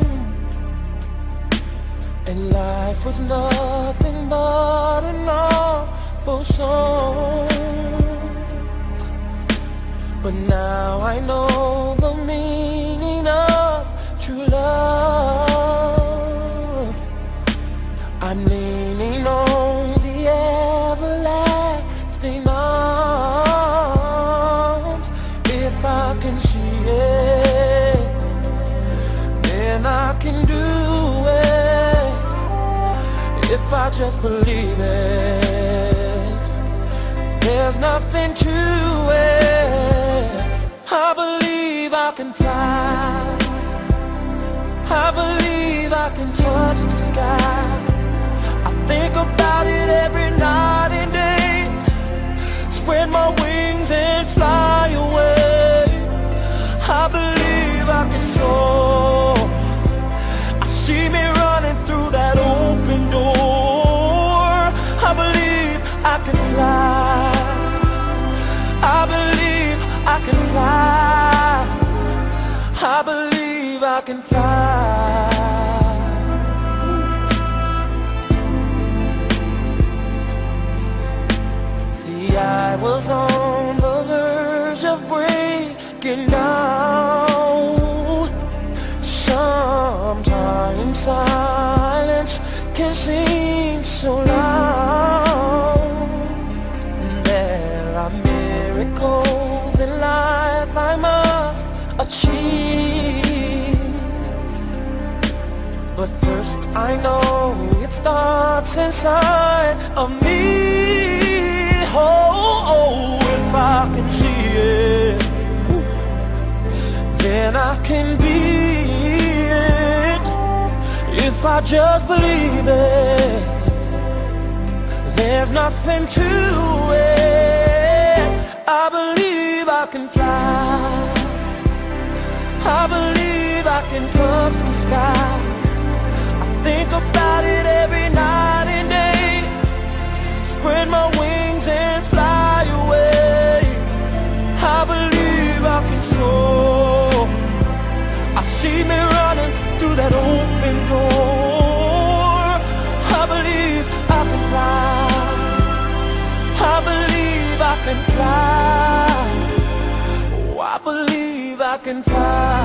and life was nothing but an awful song. But now I know the meaning of true love. I'm leaning on the everlasting arms. If I can see it, then I can do it. If I just believe it, there's nothing to it. I believe I can fly. I believe I can touch the sky. I think about it every night and day. Spread my wings and fly away. I believe I can soar. I see me running through that open door. I believe I can fly. I believe I can fly. I believe I can fly. breaking down. Sometimes silence can seem so loud. There are miracles in life I must achieve, but first I know it starts inside of me. Oh, if I can see it, then I can be it. If I just believe it, there's nothing to it. I believe I can fly. I believe I can touch the sky. I think about it every night and day. Spread my wings and fly away. I believe I can soar. I see me running through that open door. I believe I can fly. I believe I can fly. Oh, I believe I can fly.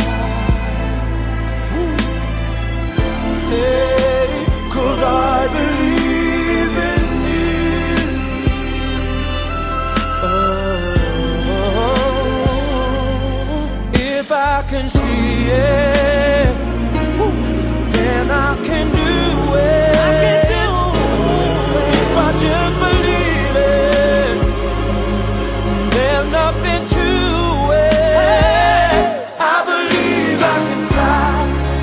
Hey, 'cause I believe in you. Oh, if I can see it, then I can do it. I can do it. If I just believe it, there's nothing to it. I believe I can fly.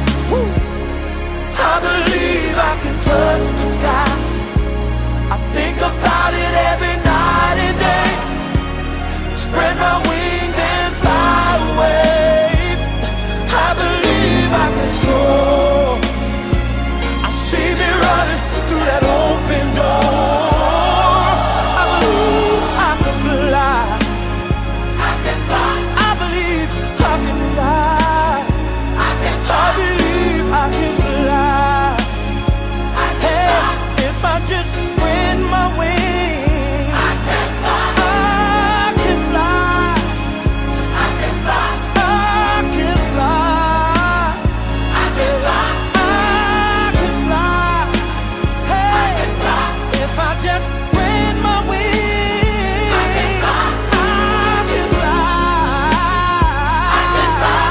I believe I can touch the sky. I think about it every night and day. Spread my wings and fly away. I believe I can soar. I see me running through that open door. I believe I can fly. I can fly. I believe I can fly. I believe I can fly. Hey, if I just spread my wings, I can fly. I can fly. I can fly. I can fly. I can fly. I can fly. Hey, if I just spread my wings, I can fly. I can fly. I can fly.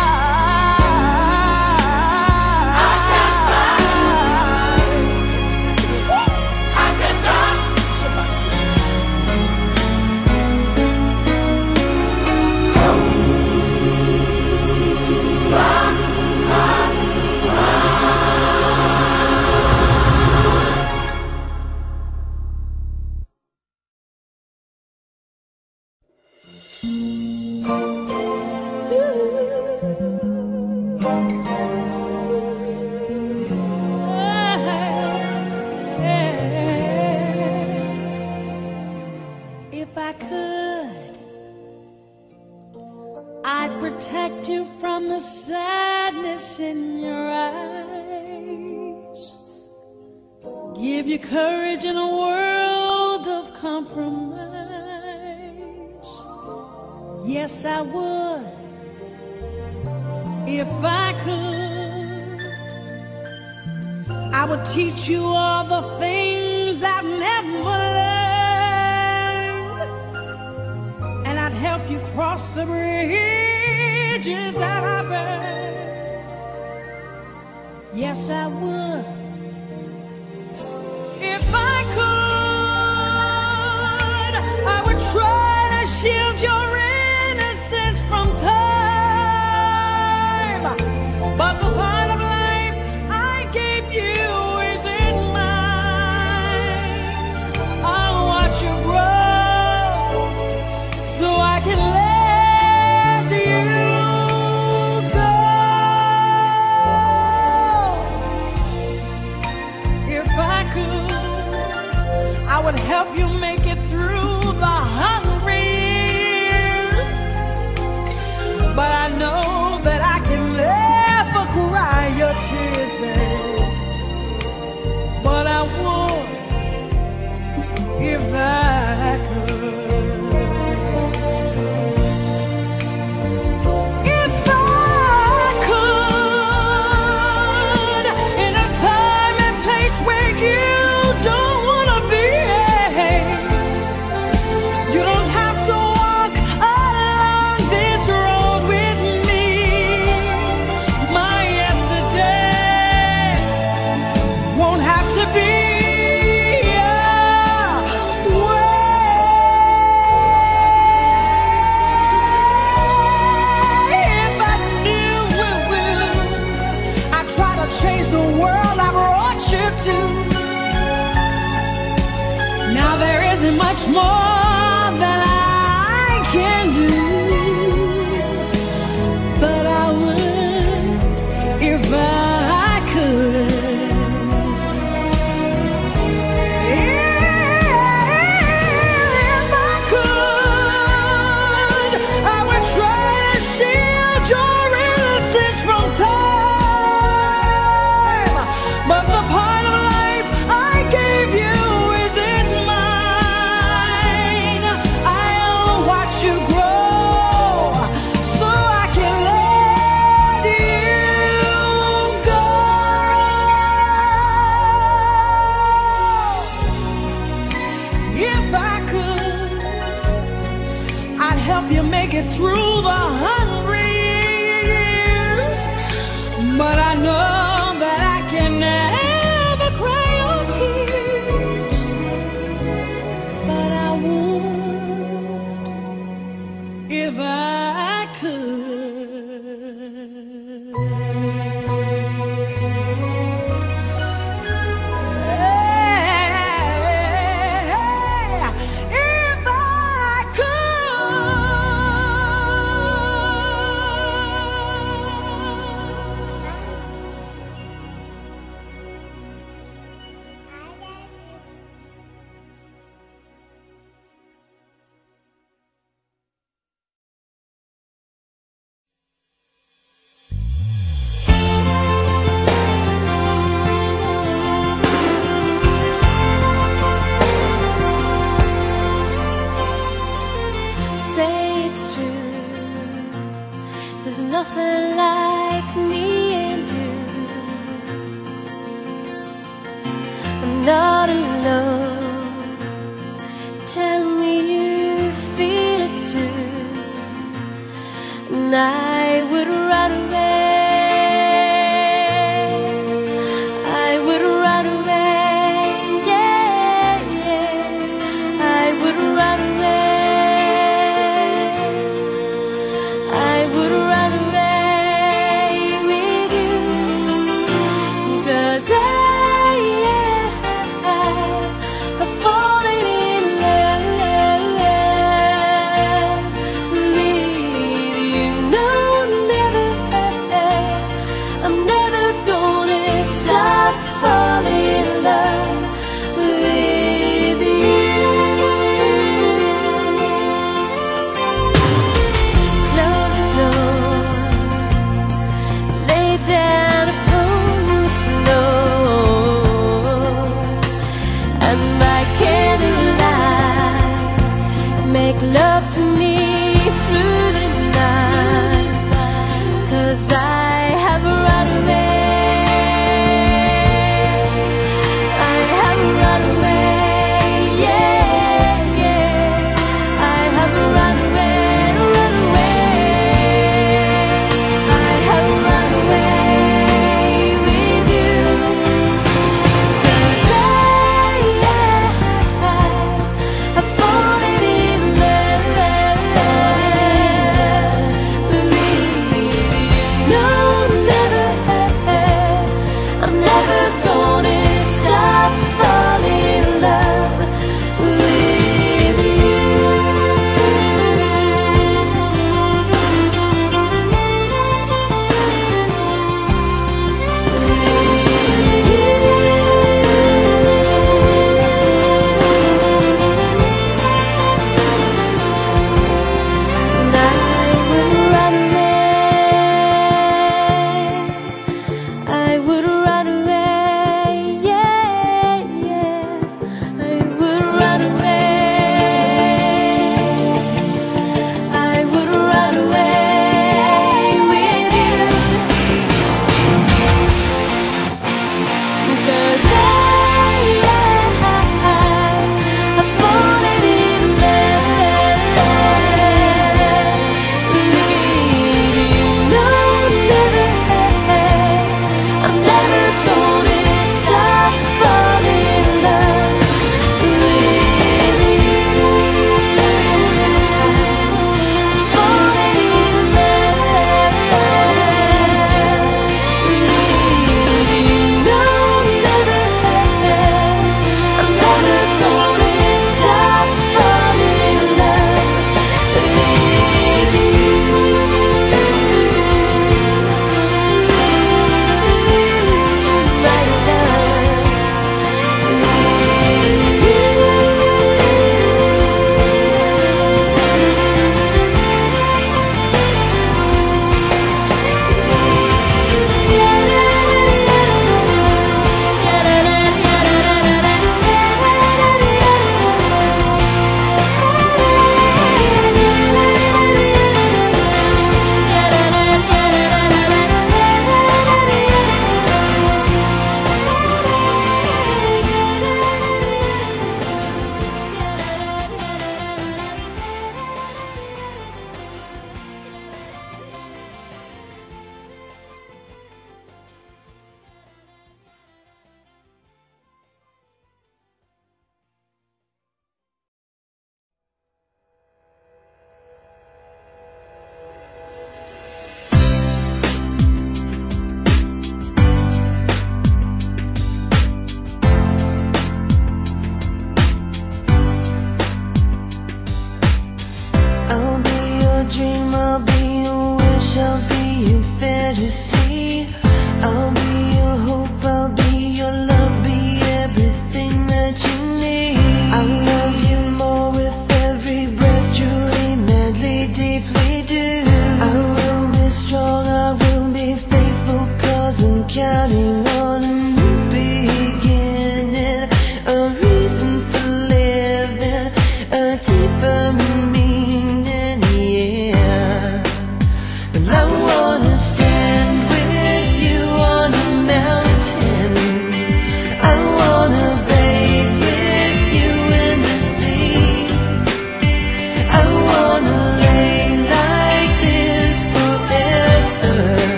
If I could, I'd protect you from the sadness in your eyes, give you courage in a world of compromise. Yes, I would, if I could. I would teach you all the things I've never learned, and I'd help you cross the bridges that I burned. Yes, I would, if I could. I would try to shield your innocence from time, but the part of life I gave you isn't mine. I'll watch you grow so I can let you go. If I could, I would help you make it through the hungry years. But I know that I can never cry your tears, babe. But I would if I could. isn't much more that I can do, but I would if I could. If I could, I would try to shield your innocence from time, but the part of life I gave you isn't mine. I'll watch you grow so I can let you go. If I could, I'd help you make it through the 100 years, but I know that I can never cry your tears, but I would if I could. If I Say it's true, there's nothing like me and you. I'm not alone, tell me you feel it too, and I would run away. I would run away, yeah, yeah. I would run away. I would run away with you, 'cause I've fallen in love with you. No, I'm never gonna stop falling in love with you. Close the door, lay down upon the floor, and by candlelight make love to me through the night, 'cause I have run away. I have run away, yeah, yeah. I have run away, run away. I have run away with you, 'cause I've fallen in love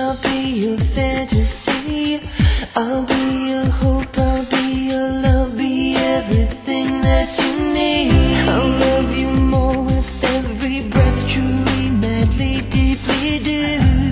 I'll be your fantasy. I'll be your hope, I'll be your love, be everything that you need. I'll love you more with every breath, truly, madly, deeply do.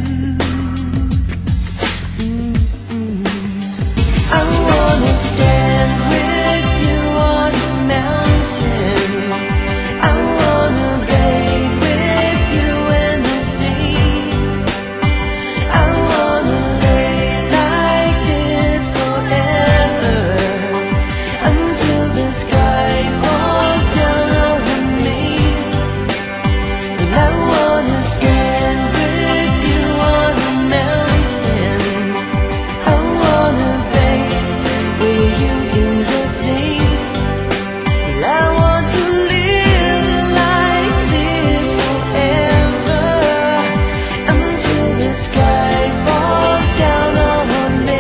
I wanna stand with you on the mountain. I wanna bathe with you in the sea. I wanna lay like this forever, until the sky falls down over me. And I wanna stand with you on the mountain. I wanna bathe with you in the sea. Well, I want to live like this forever, until the sky falls down on me.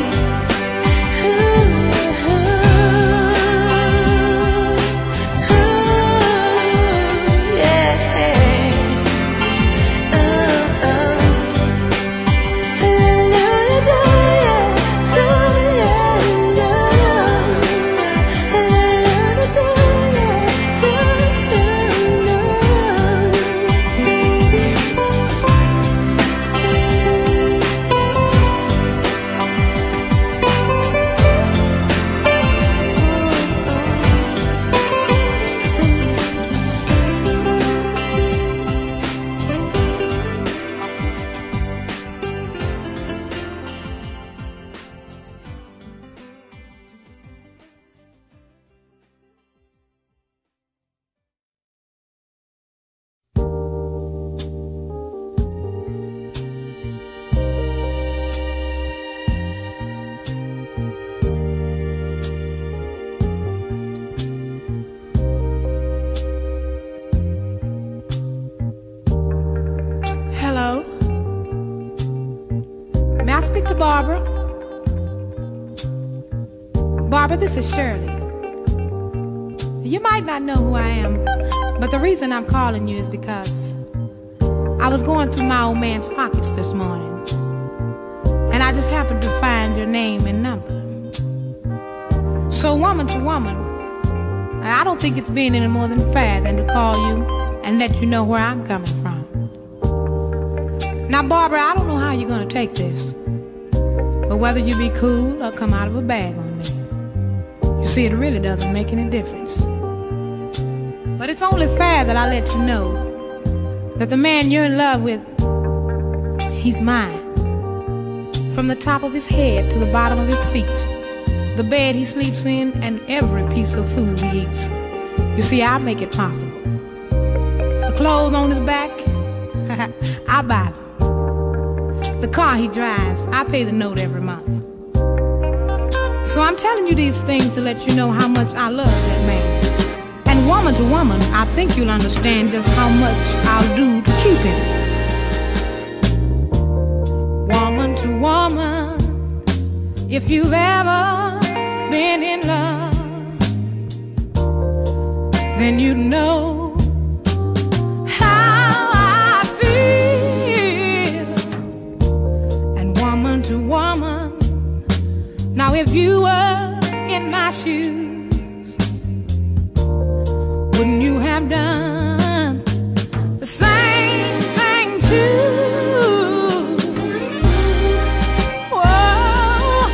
Hello. May I speak to Barbara? Barbara, this is Shirley. You might not know who I am, but the reason I'm calling you is because I was going through my old man's pockets this morning, and I just happened to find your name and number. So woman to woman, I don't think it's being any more than fair than to call you and let you know where I'm coming from. Now, Barbara, I don't know how you're gonna take this, but whether you be cool or come out of a bag on me, you see, it really doesn't make any difference. But it's only fair that I let you know that the man you're in love with, he's mine. From the top of his head to the bottom of his feet, the bed he sleeps in, and every piece of food he eats. You see, I make it possible. The clothes on his back, I buy them. The car he drives, I pay the note every month. So I'm telling you these things to let you know how much I love that man. And woman to woman, I think you'll understand just how much I'll do to keep him. Woman to woman, if you've ever been in love, then you know how I feel. And woman to woman, now if you were in my shoes, wouldn't you have done the same thing too? Whoa,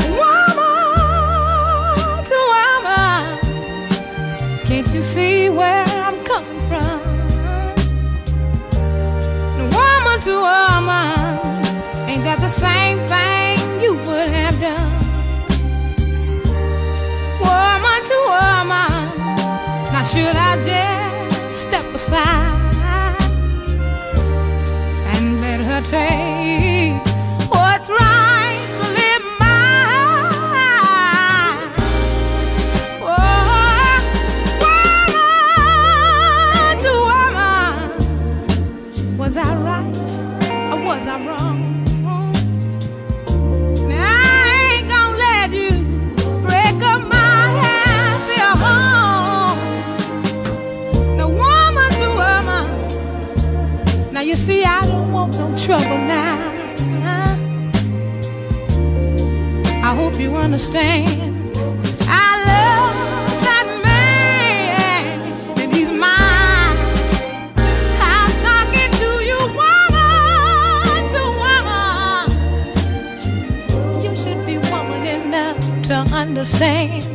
woman to woman, can't you see where I'm coming from? Woman to woman, ain't that the same thing you would have done? Woman to woman, now should I just step aside and let her take what's rightfully mine? Oh, woman to woman, was I right or was I wrong? Now I ain't gonna let you break up my happy home. Now woman to woman, now you see I don't want no trouble now. hope you understand. I love that man, and he's mine. I'm talking to you, woman to woman. You should be woman enough to understand.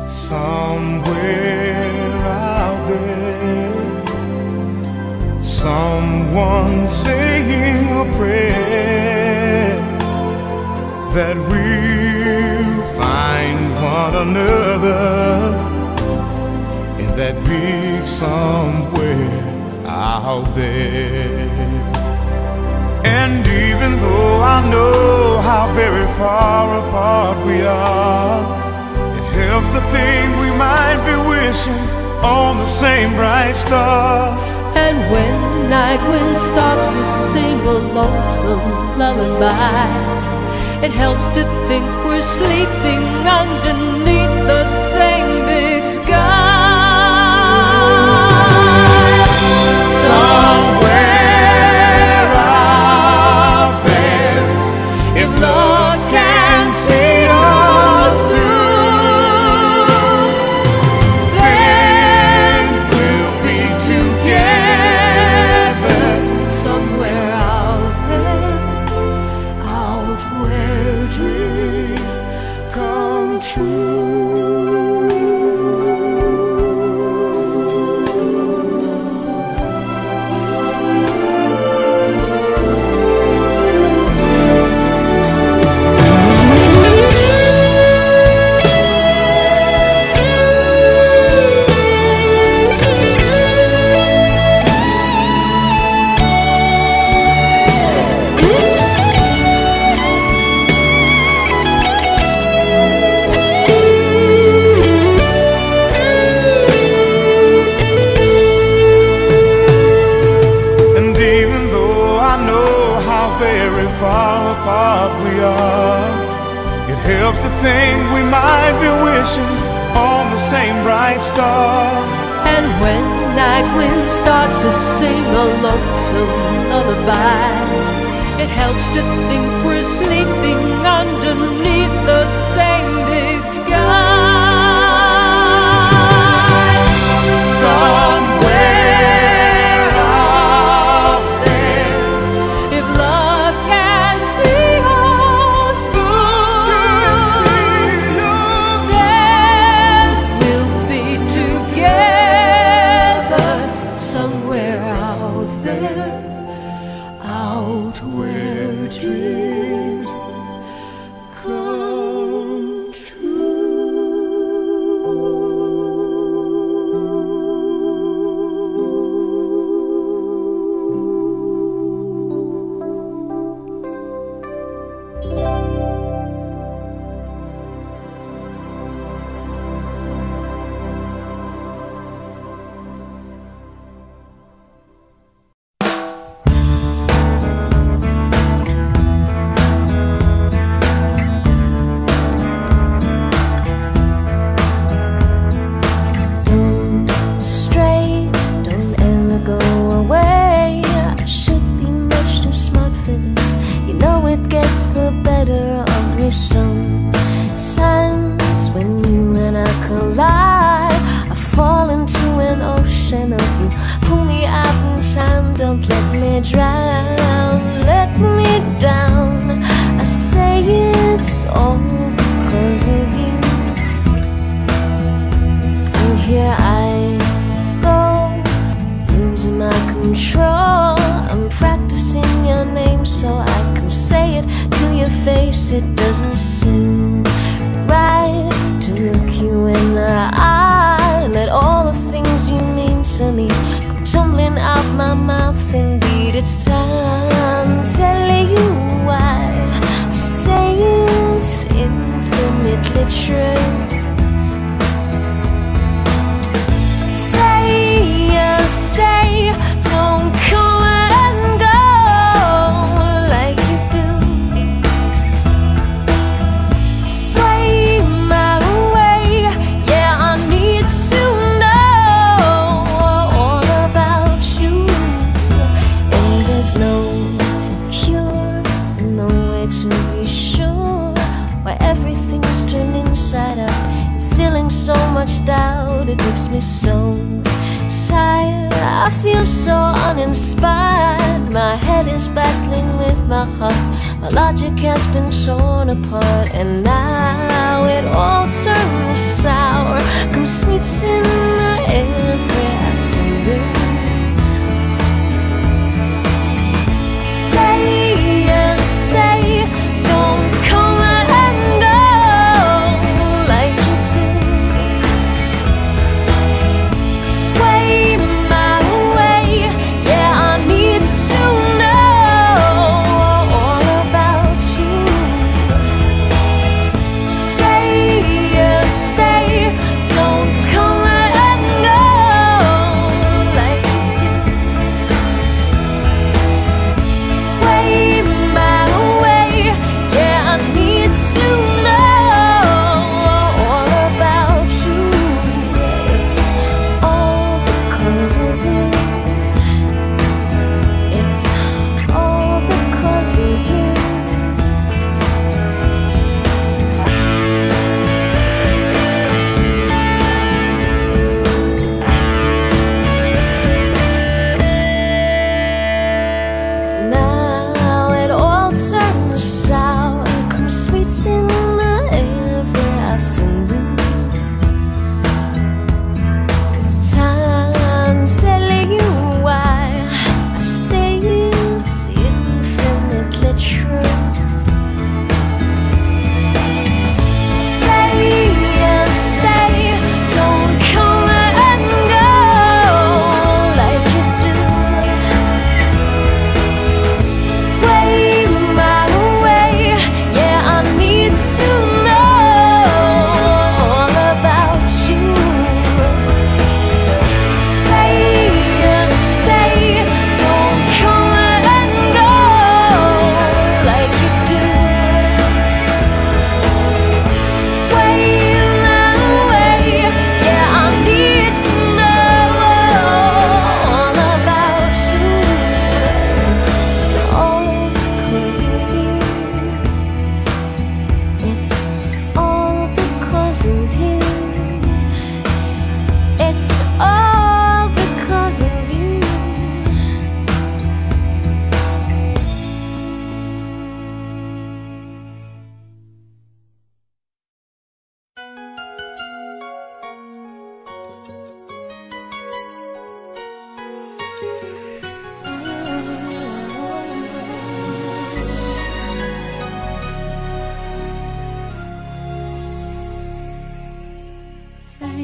somewhere out there, someone saying a prayer that we'll find one another in that big somewhere out there. And even though I know how very far apart we are, it helps to think we might be wishing on the same bright star. And when the night wind starts to sing a lonesome lullaby, it helps to think we're sleeping underneath the same big sky. Somewhere out there, if love can see us through, then we'll be together somewhere out there, out where dreams come true. Helps to think we might be wishing on the same bright star. And when the night wind starts to sing a lonesome lullaby, it helps to think we're sleeping underneath the same big sky. Somewhere out there, if love can see us through, then we'll be together somewhere out there, out where dreams come true. The better of me sometimes. When you and I collide, I fall into an ocean of you. Pull me out in time, don't let me drown. Let me down, I say it's all because of you. And here I go, losing my control. I'm practicing your name so I can say it to your face. It doesn't seem right to look you in the eye and let all the things you mean to me come tumbling out my mouth. Indeed, it's time telling you why I say it's infinitely true. Say, don't come and go like you do. Sway my way, yeah, I need to know all about you. And there's no cure, no way to be sure why everything's turned inside out, instilling so much doubt. It makes me so tired, I feel so uninspired. My head is battling with my heart. My logic has been torn apart, and now it all turns sour.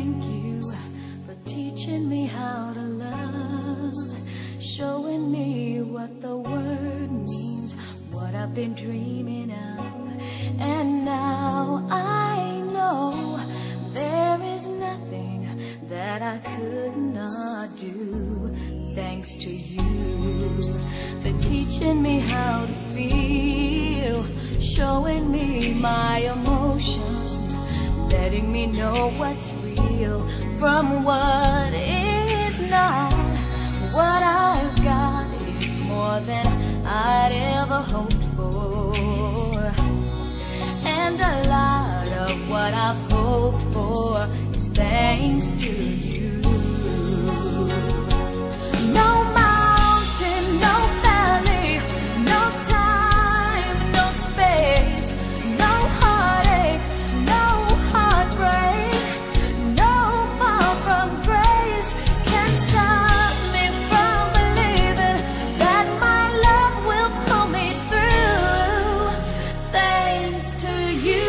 thank you for teaching me how to love, showing me what the word means, what I've been dreaming of. And now I know there is nothing that I could not do. Thanks to you for teaching me how to feel, showing me my emotions, letting me know what's real from what is not. What I've got is more than I'd ever hoped for, and a lot of what I've hoped for is thanks to you. No mountain, no valley, no time, no space, no heartache, no heartbreak, no far from grace can stop me from believing that my love will pull me through. Thanks to you.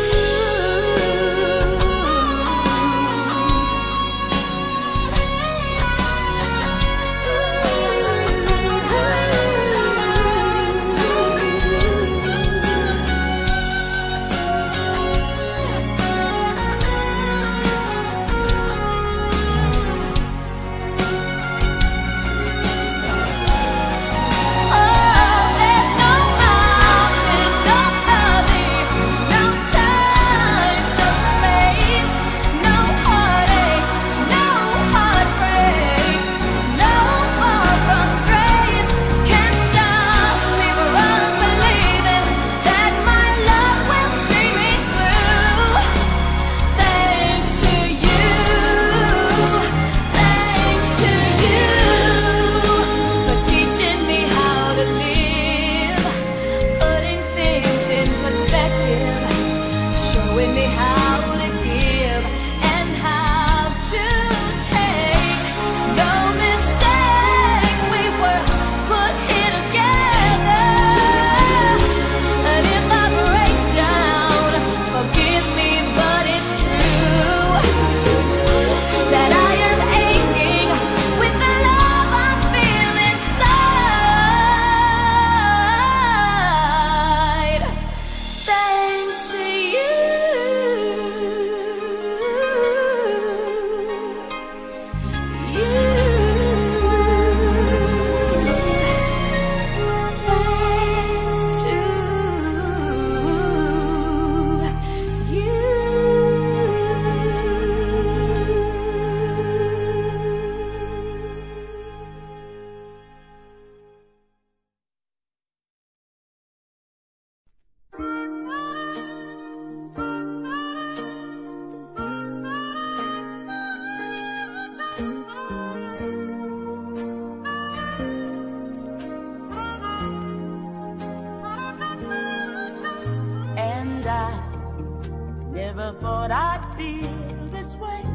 Never thought I'd feel this way.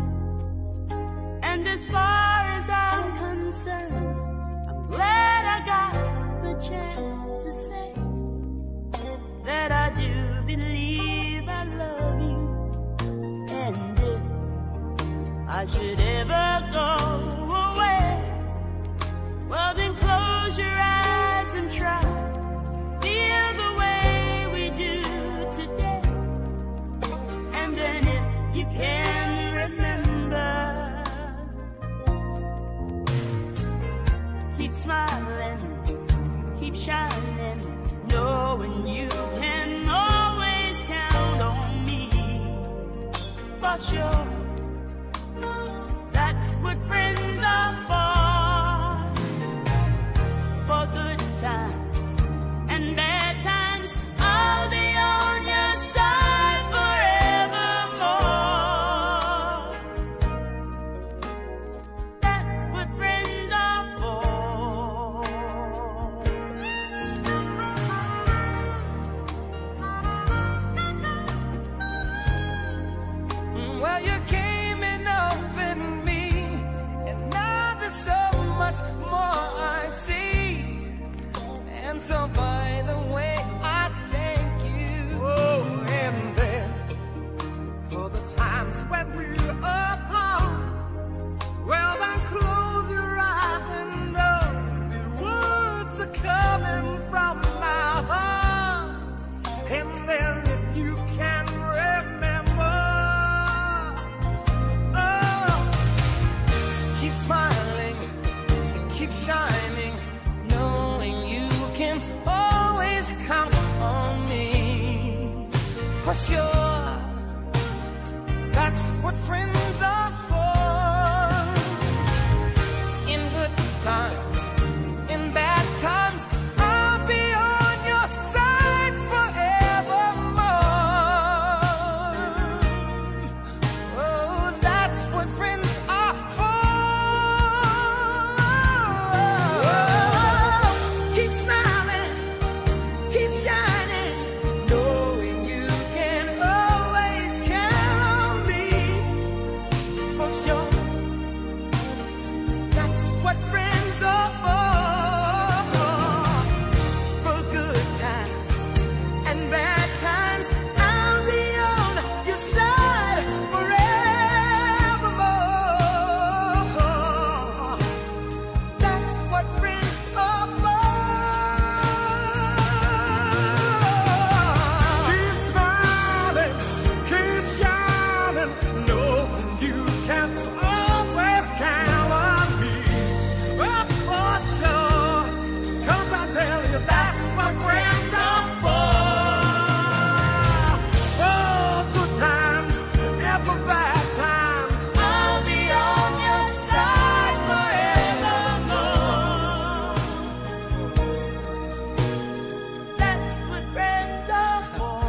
And as far as I'm concerned, I'm glad I got the chance to say that I do believe I love you. And if I should ever go away, well then close your eyes and try to feel the way we do today. And then if you can remember, keep smiling, keep shining, knowing you can always count on me. For sure, that's what friends are for good times and bad times. I'll be on your side forevermore. That's what friends are for. Well, you came and opened me, and now there's so much more I see. And so by the way, I thank you. Oh, and then for the times when we're apart, for sure. That's what friends are for. In good times, in bad times, I'll be on your side forevermore. Oh, that's what friends are for. Keep smiling, keep shining, knowing you can always count on me. For sure, that's what friends are for. For good times and bad times, I'll be on your side forevermore. That's what friends are for. Keep smiling, keep shining, knowing you can always count on me. Oh, for sure, 'cause I tell you, that's what friends are for. Oh, good times, never bad times, I'll be on your side forevermore. That's what friends are for.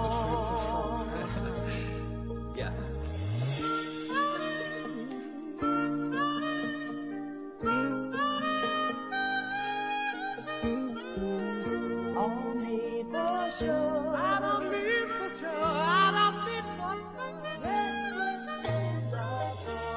Yeah. Only for sure. I don't need for sure. I don't need for sure. That's what friends are for.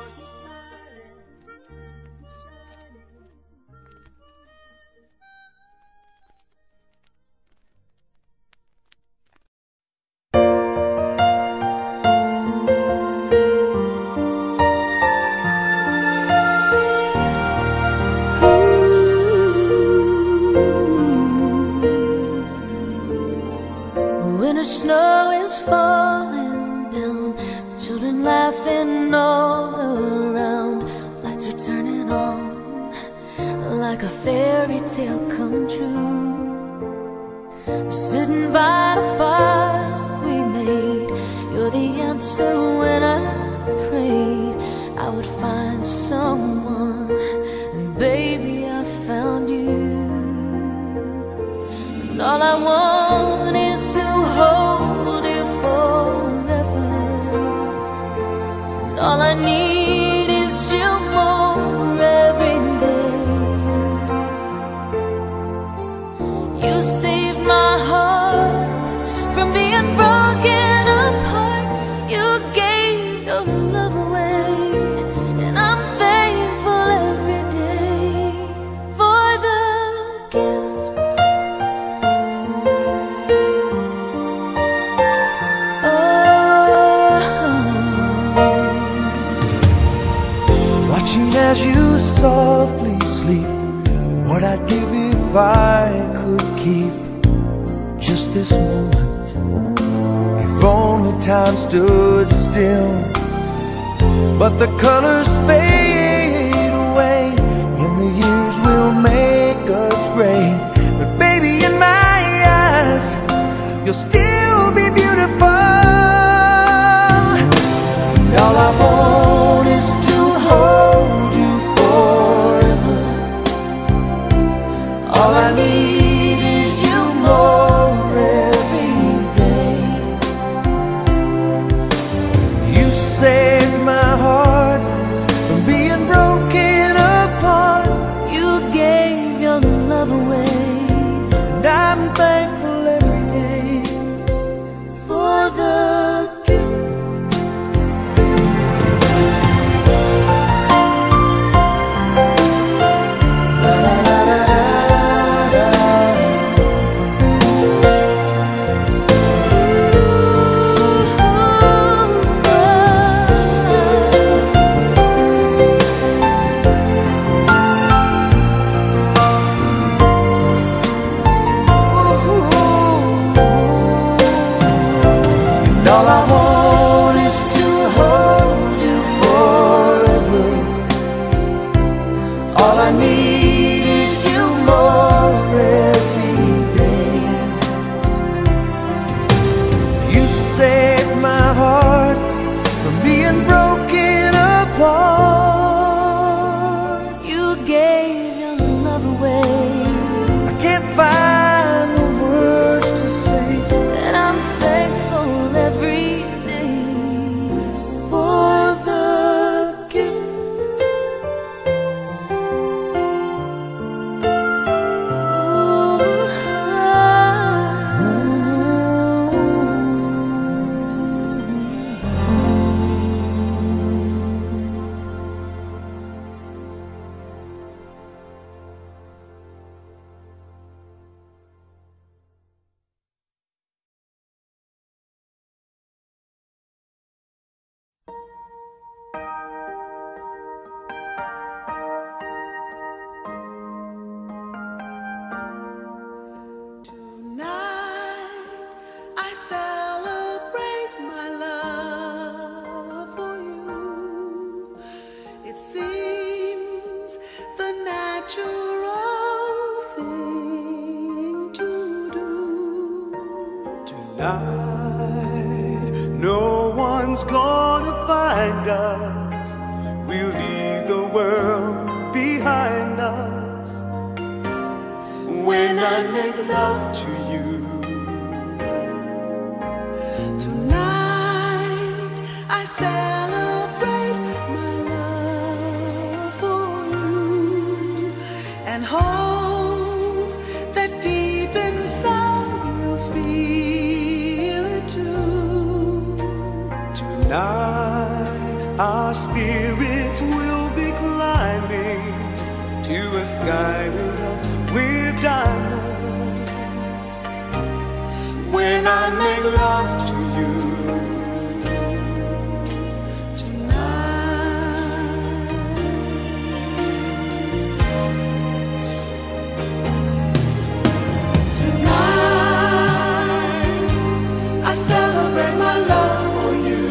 Winter snow is falling down, children laughing all around. Lights are turning on like a fairy tale come true. Sitting by the fire we made, you're the answer when I prayed I would find someone, and baby I found you. And all I want is to hold you forever. And all I need is you more every day. You saved my heart from being broken apart. You gave your love away, and I'm thankful every day for the gift. Watching as you softly sleep, what I'd give if I could keep just this moment. If only time stood still, but the colors fade away, and the years will make us gray. But baby, in my eyes, you'll still be beautiful. And all I want is to hold you forever. All I need is you more every day. You saved my heart from being broken apart. You gave your love away, and I'm thankful every day Tonight, no one's gonna find us. We'll leave the world behind us. When I make love to you, tonight I celebrate my love for you and hope that deep inside you feel it too. tonight our spirits will be climbing to a sky lit up with diamonds. When I make love to you, celebrate my love for you,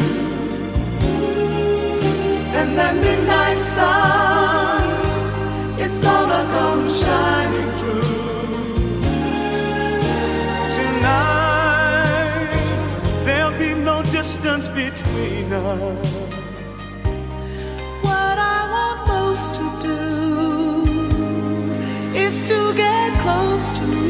and that midnight sun is gonna come shining through. tonight there'll be no distance between us. What I want most to do is to get close to you.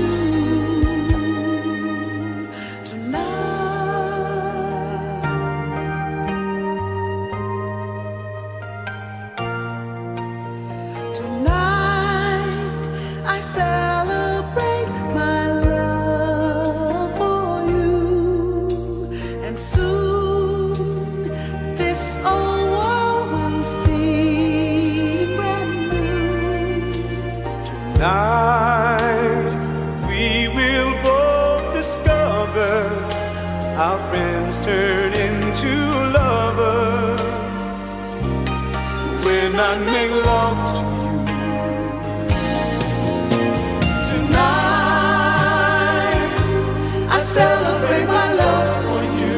I celebrate my love for you, and soon this old world will seem brand new. Tonight we will both discover our friends turn into lovers. When I make love to you, I celebrate my love for you,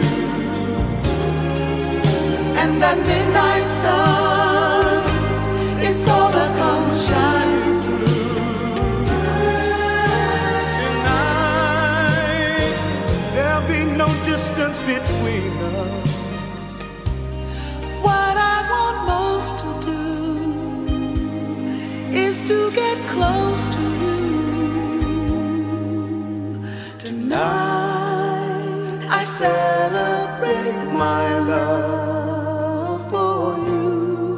and that midnight sun is gonna come shining through. tonight there'll be no distance between us. What I want most to do is to get close to you. Tonight I celebrate my love for you.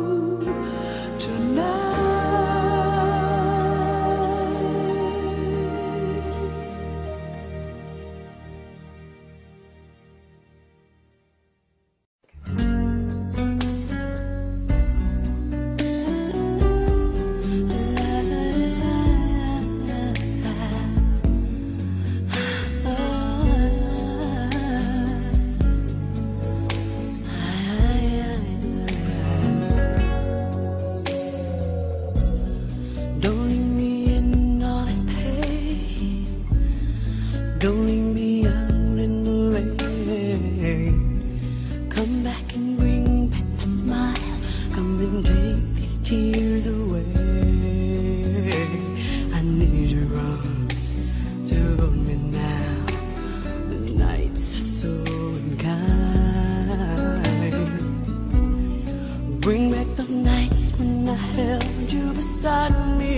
Don't leave me out in the rain. Come back and bring back my smile. Come and take these tears away. I need your arms to hold me now. The nights are so unkind. Bring back those nights when I held you beside me.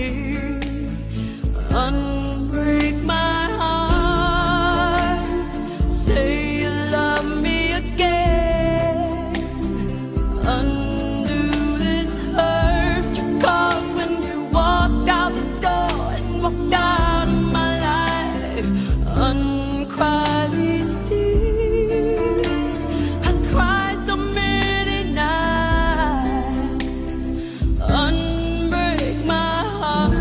Unbreak my heart. Say you love me again. Undo this hurt you caused when you walked out the door and walked out of my life. Uncry these tears. I cried so many nights. Unbreak my heart.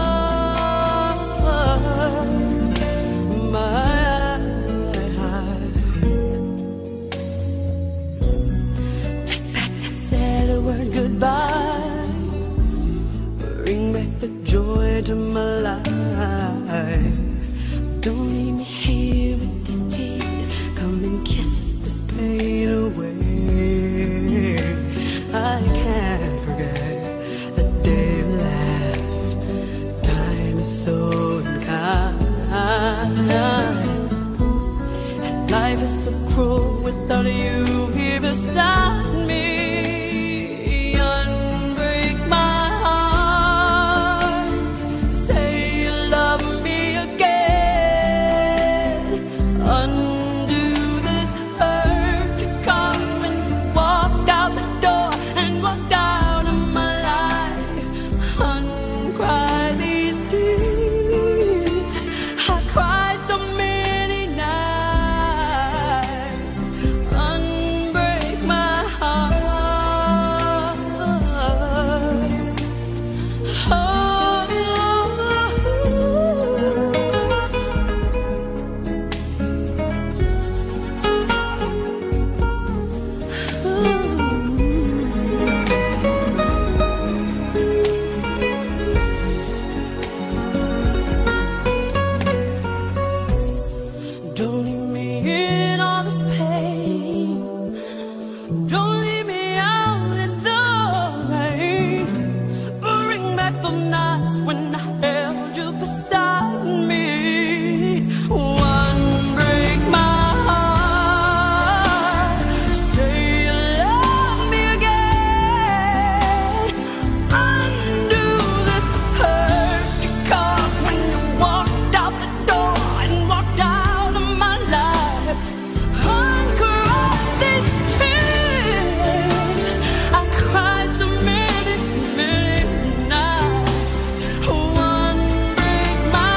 Goodbye. Bring back the joy to my life. Don't leave me here with these tears. Come and kiss this pain away. I can't forget the day you left. Time is so unkind, and life Don't leave me out in the rain. Bring back the nights when I held you beside me. One, break my heart. Say you love me again. Undo this hurt you caused when you walked out the door and walked out of my life. Uncry these tears I cried so many, many nights. Unbreak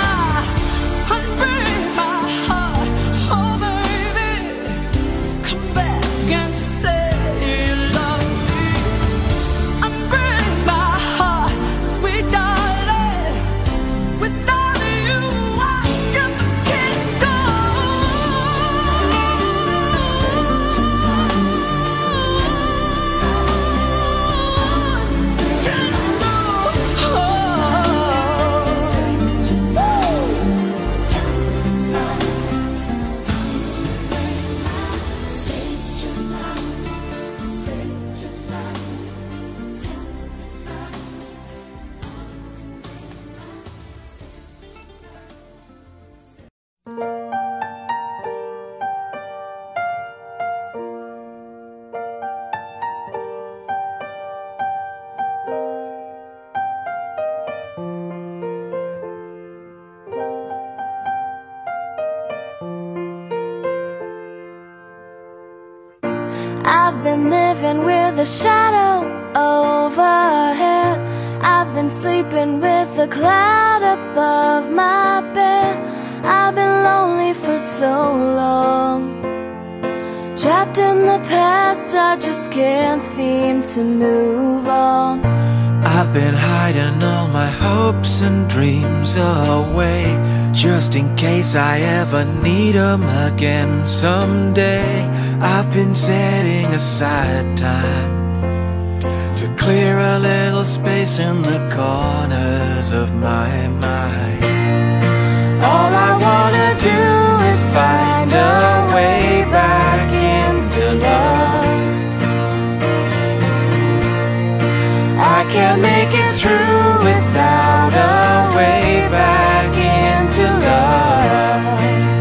my heart, oh baby. Come back and say you love me. Unbreak my heart, sweet darling. Without you, I just can't go. I've been living with a shadow overhead. I've been sleeping with a cloud above my bed. I've been lonely for so long, trapped in the past, I just can't seem to move on. I've been hiding all my hopes and dreams away, just in case I ever need them again someday. I've been setting aside time to clear a little space in the corners of my mind. All I wanna do is find a way back into love. I can't make it through without a way back into love.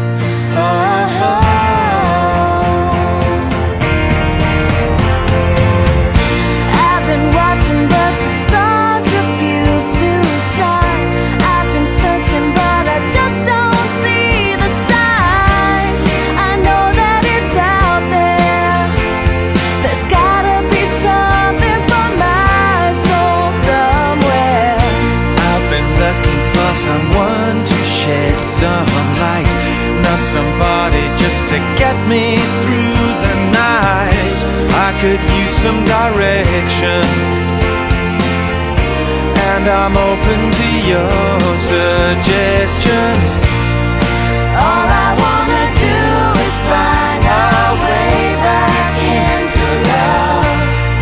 I've been watching but the stars refuse to shine. I've been searching but I just don't see the signs. I know that it's out there. There's gotta be something for my soul somewhere. I've been looking for someone to shed some light, not somebody just to get me through the night. I could use some direction, and I'm open to your suggestions. All I wanna do is find our way back into love.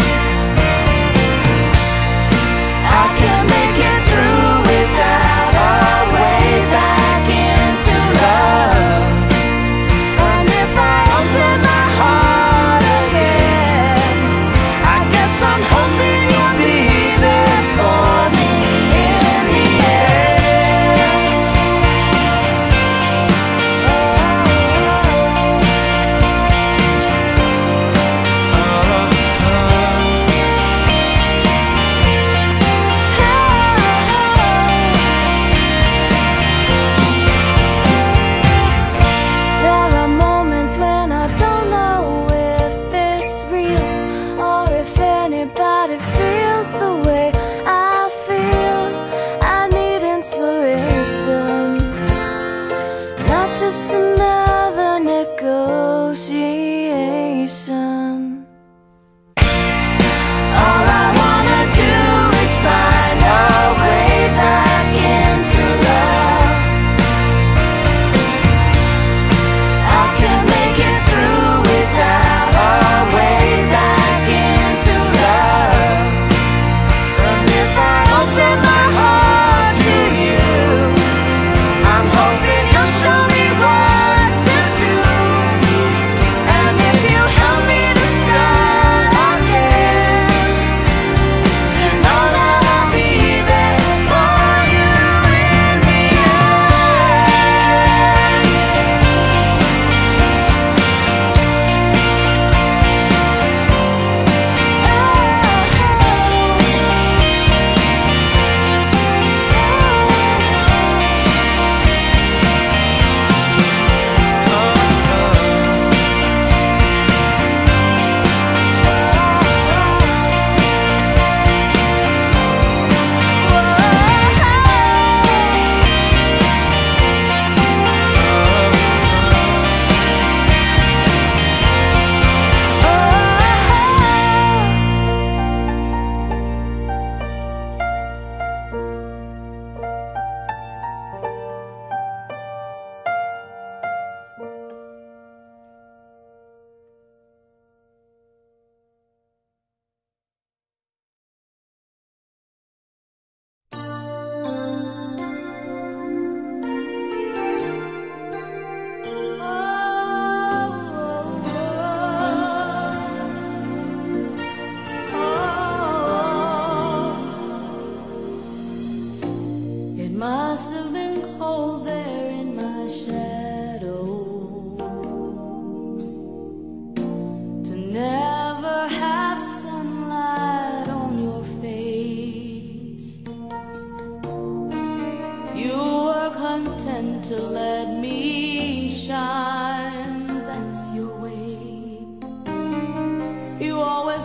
I can't make it through without our way back into love. And if I open my heart again, I guess I'm hoping you'll be there for me in the end.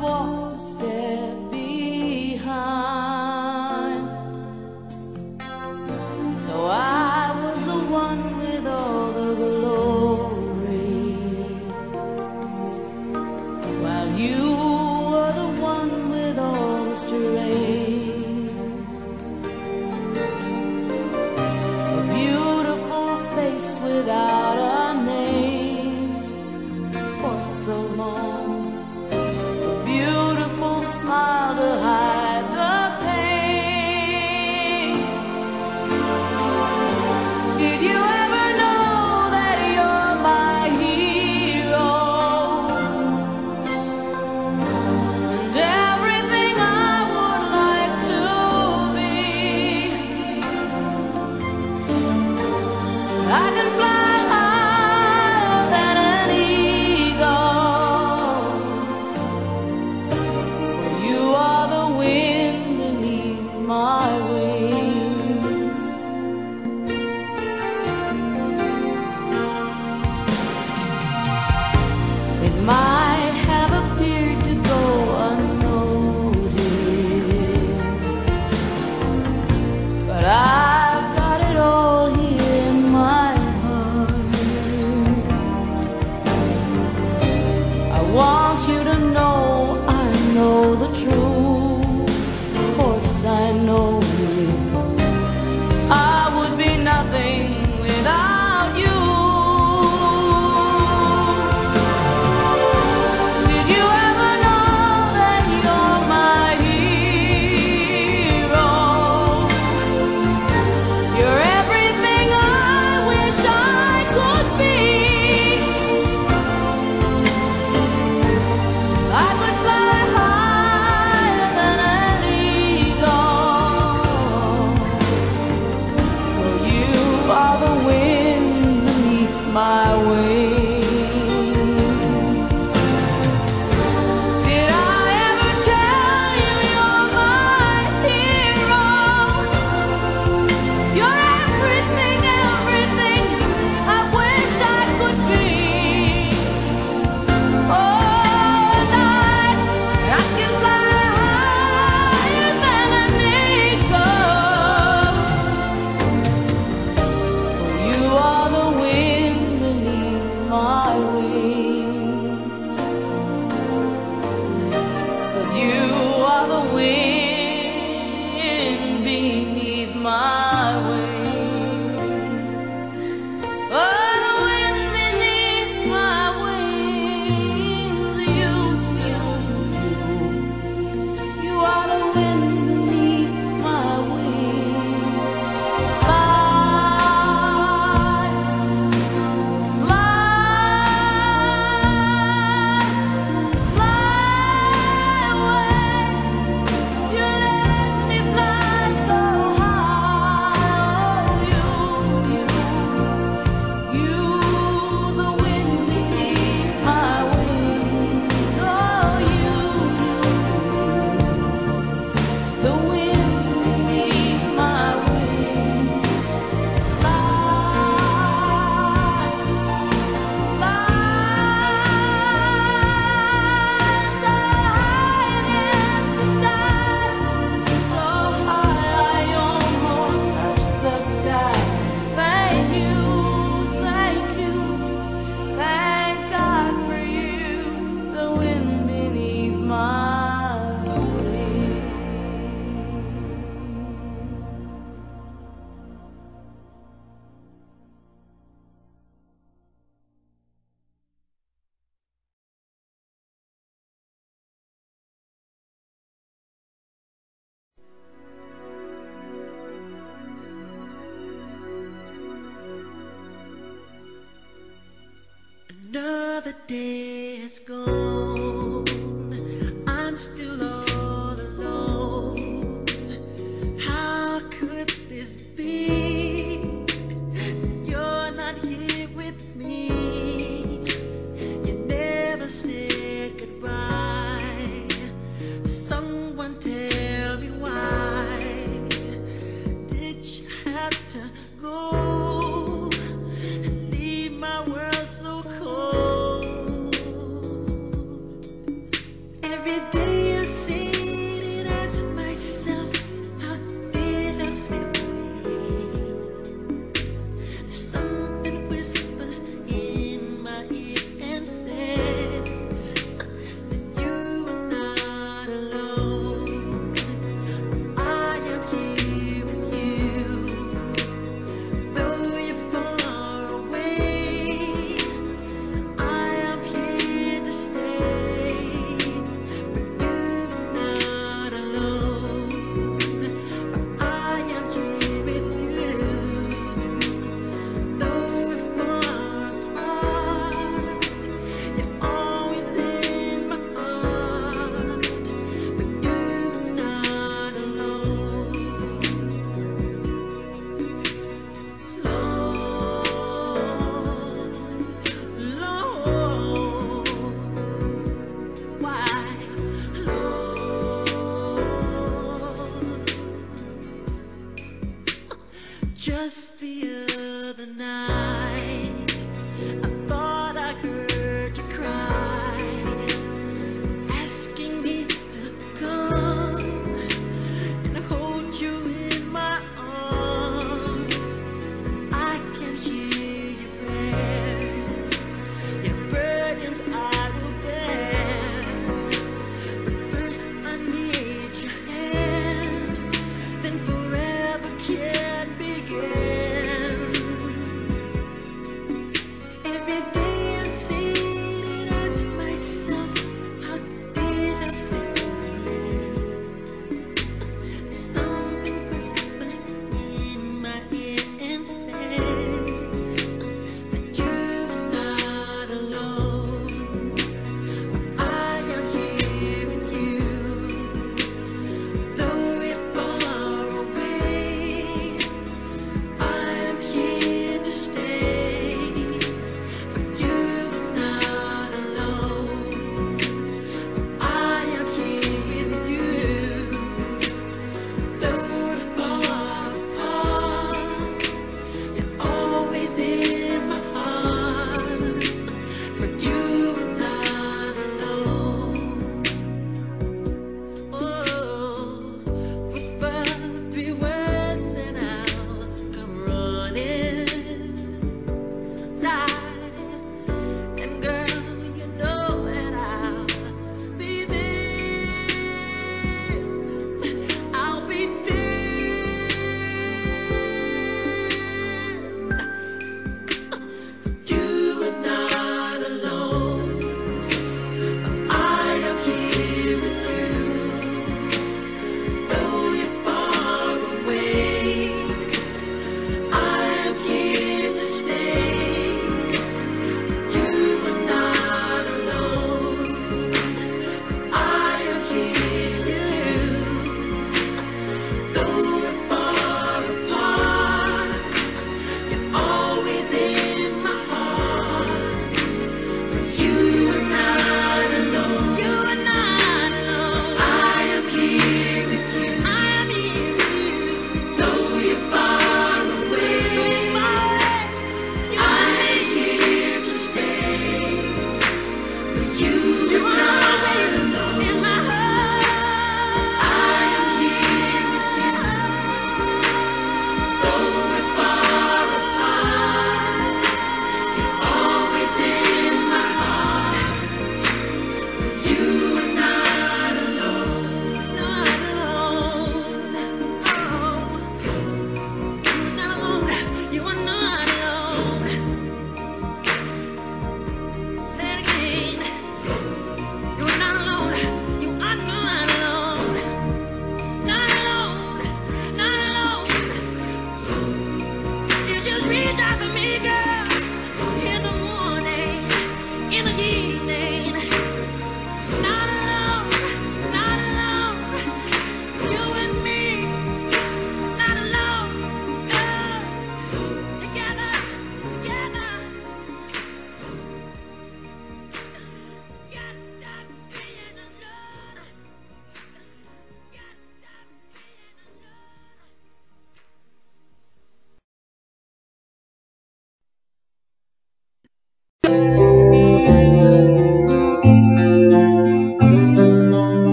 walked a step behind. So I was the one with all the glory, while you were the one with all the strength. A beautiful face without a name for so long, a beautiful smile to hide the pain. Did you ever know that you're my hero, and everything I would like to be? I can fly higher than an eagle. You are the wind beneath my wings. It might have appeared to go unnoticed, but I've got it all here in my heart. I want you to know I know the truth. Of course I know it. I would be nothing without you. Did you ever know that you're my hero? You're everything I wish I could be. I could fly higher than an eagle. For you are the wind beneath my wings. Did I ever tell you you're my hero? You're everything, everything I wish I could be. Oh, and I can fly higher than an eagle. You are the wind beneath my wings. 'Cause you are the wind beneath my wings. Oh, the wind beneath my wings. You are the wind beneath my wings. Fly, fly away. You let me fly so high. You, the wind beneath my wings. Oh, you, the wind beneath my wings. Fly, fly so high against the sky, so high I almost touch the sky. Thank you, thank God for you, the wind beneath my wings. Another day has gone. I'm still all alone. How could this be? You're not here with me. You never said goodbye. Someone tell me why did you have to go and leave my world so cold? But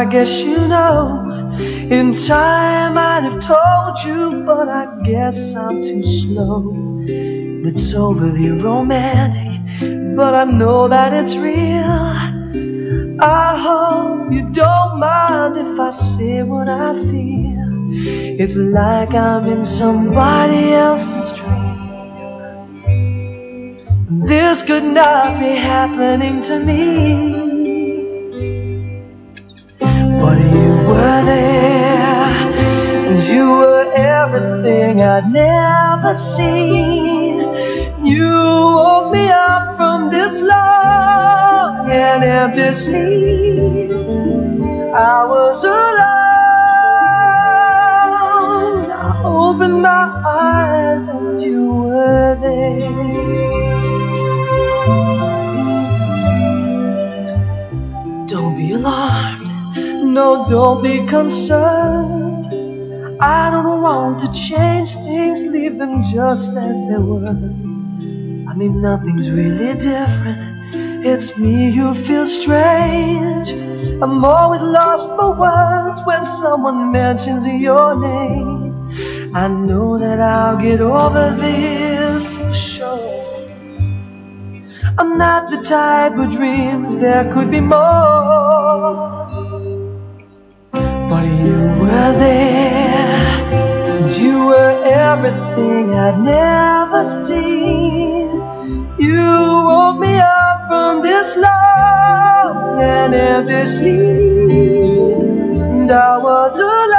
guess you know, in time I'd have told you, but I guess I'm too slow. It's overly romantic, but I know that it's real. I hope you don't mind if I say what I feel. It's like I'm in somebody else's dream. This could not be happening to me. But you were there, and you were everything I'd never seen. You woke me up from this long and empty sleep. I was alone. I opened my eyes and you were there. Don't be alarmed. No, don't be concerned. I don't want to change things, leave them just as they were. I mean, nothing's really different. It's me who feels strange. I'm always lost for words when someone mentions your name. I know that I'll get over this for sure. I'm not the type who dreams there could be more. But you were there, and you were everything I'd never seen. You woke me up from this long and empty sleep, and I was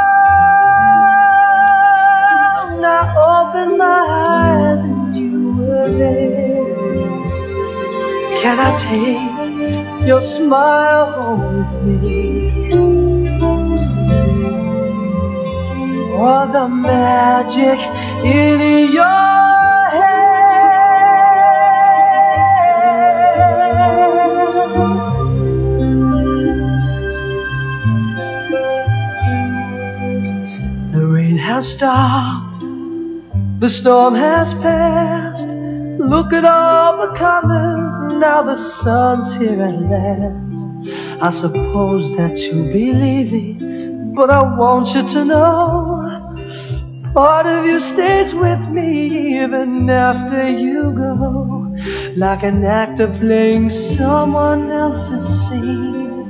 alone. I opened my eyes and you were there. Can I take your smile home with me? Or the magic in your head? The rain has stopped, the storm has passed. Look at all the colors, now the sun's here at last. I suppose that you'll be leaving, but I want you to know part of you stays with me even after you go, like an actor playing someone else's scene.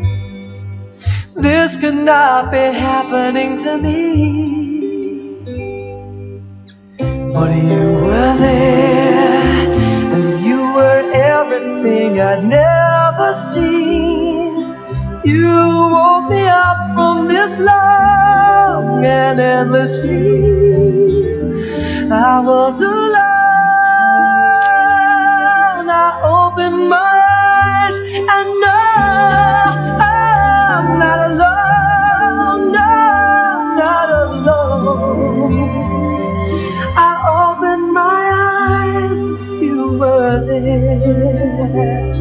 This could not be happening to me. But you were there, and you were everything I'd never seen. You woke me up from this long and endless sleep. I was alone. I opened my eyes and no, I'm not alone. No, not alone. I opened my eyes, you were there.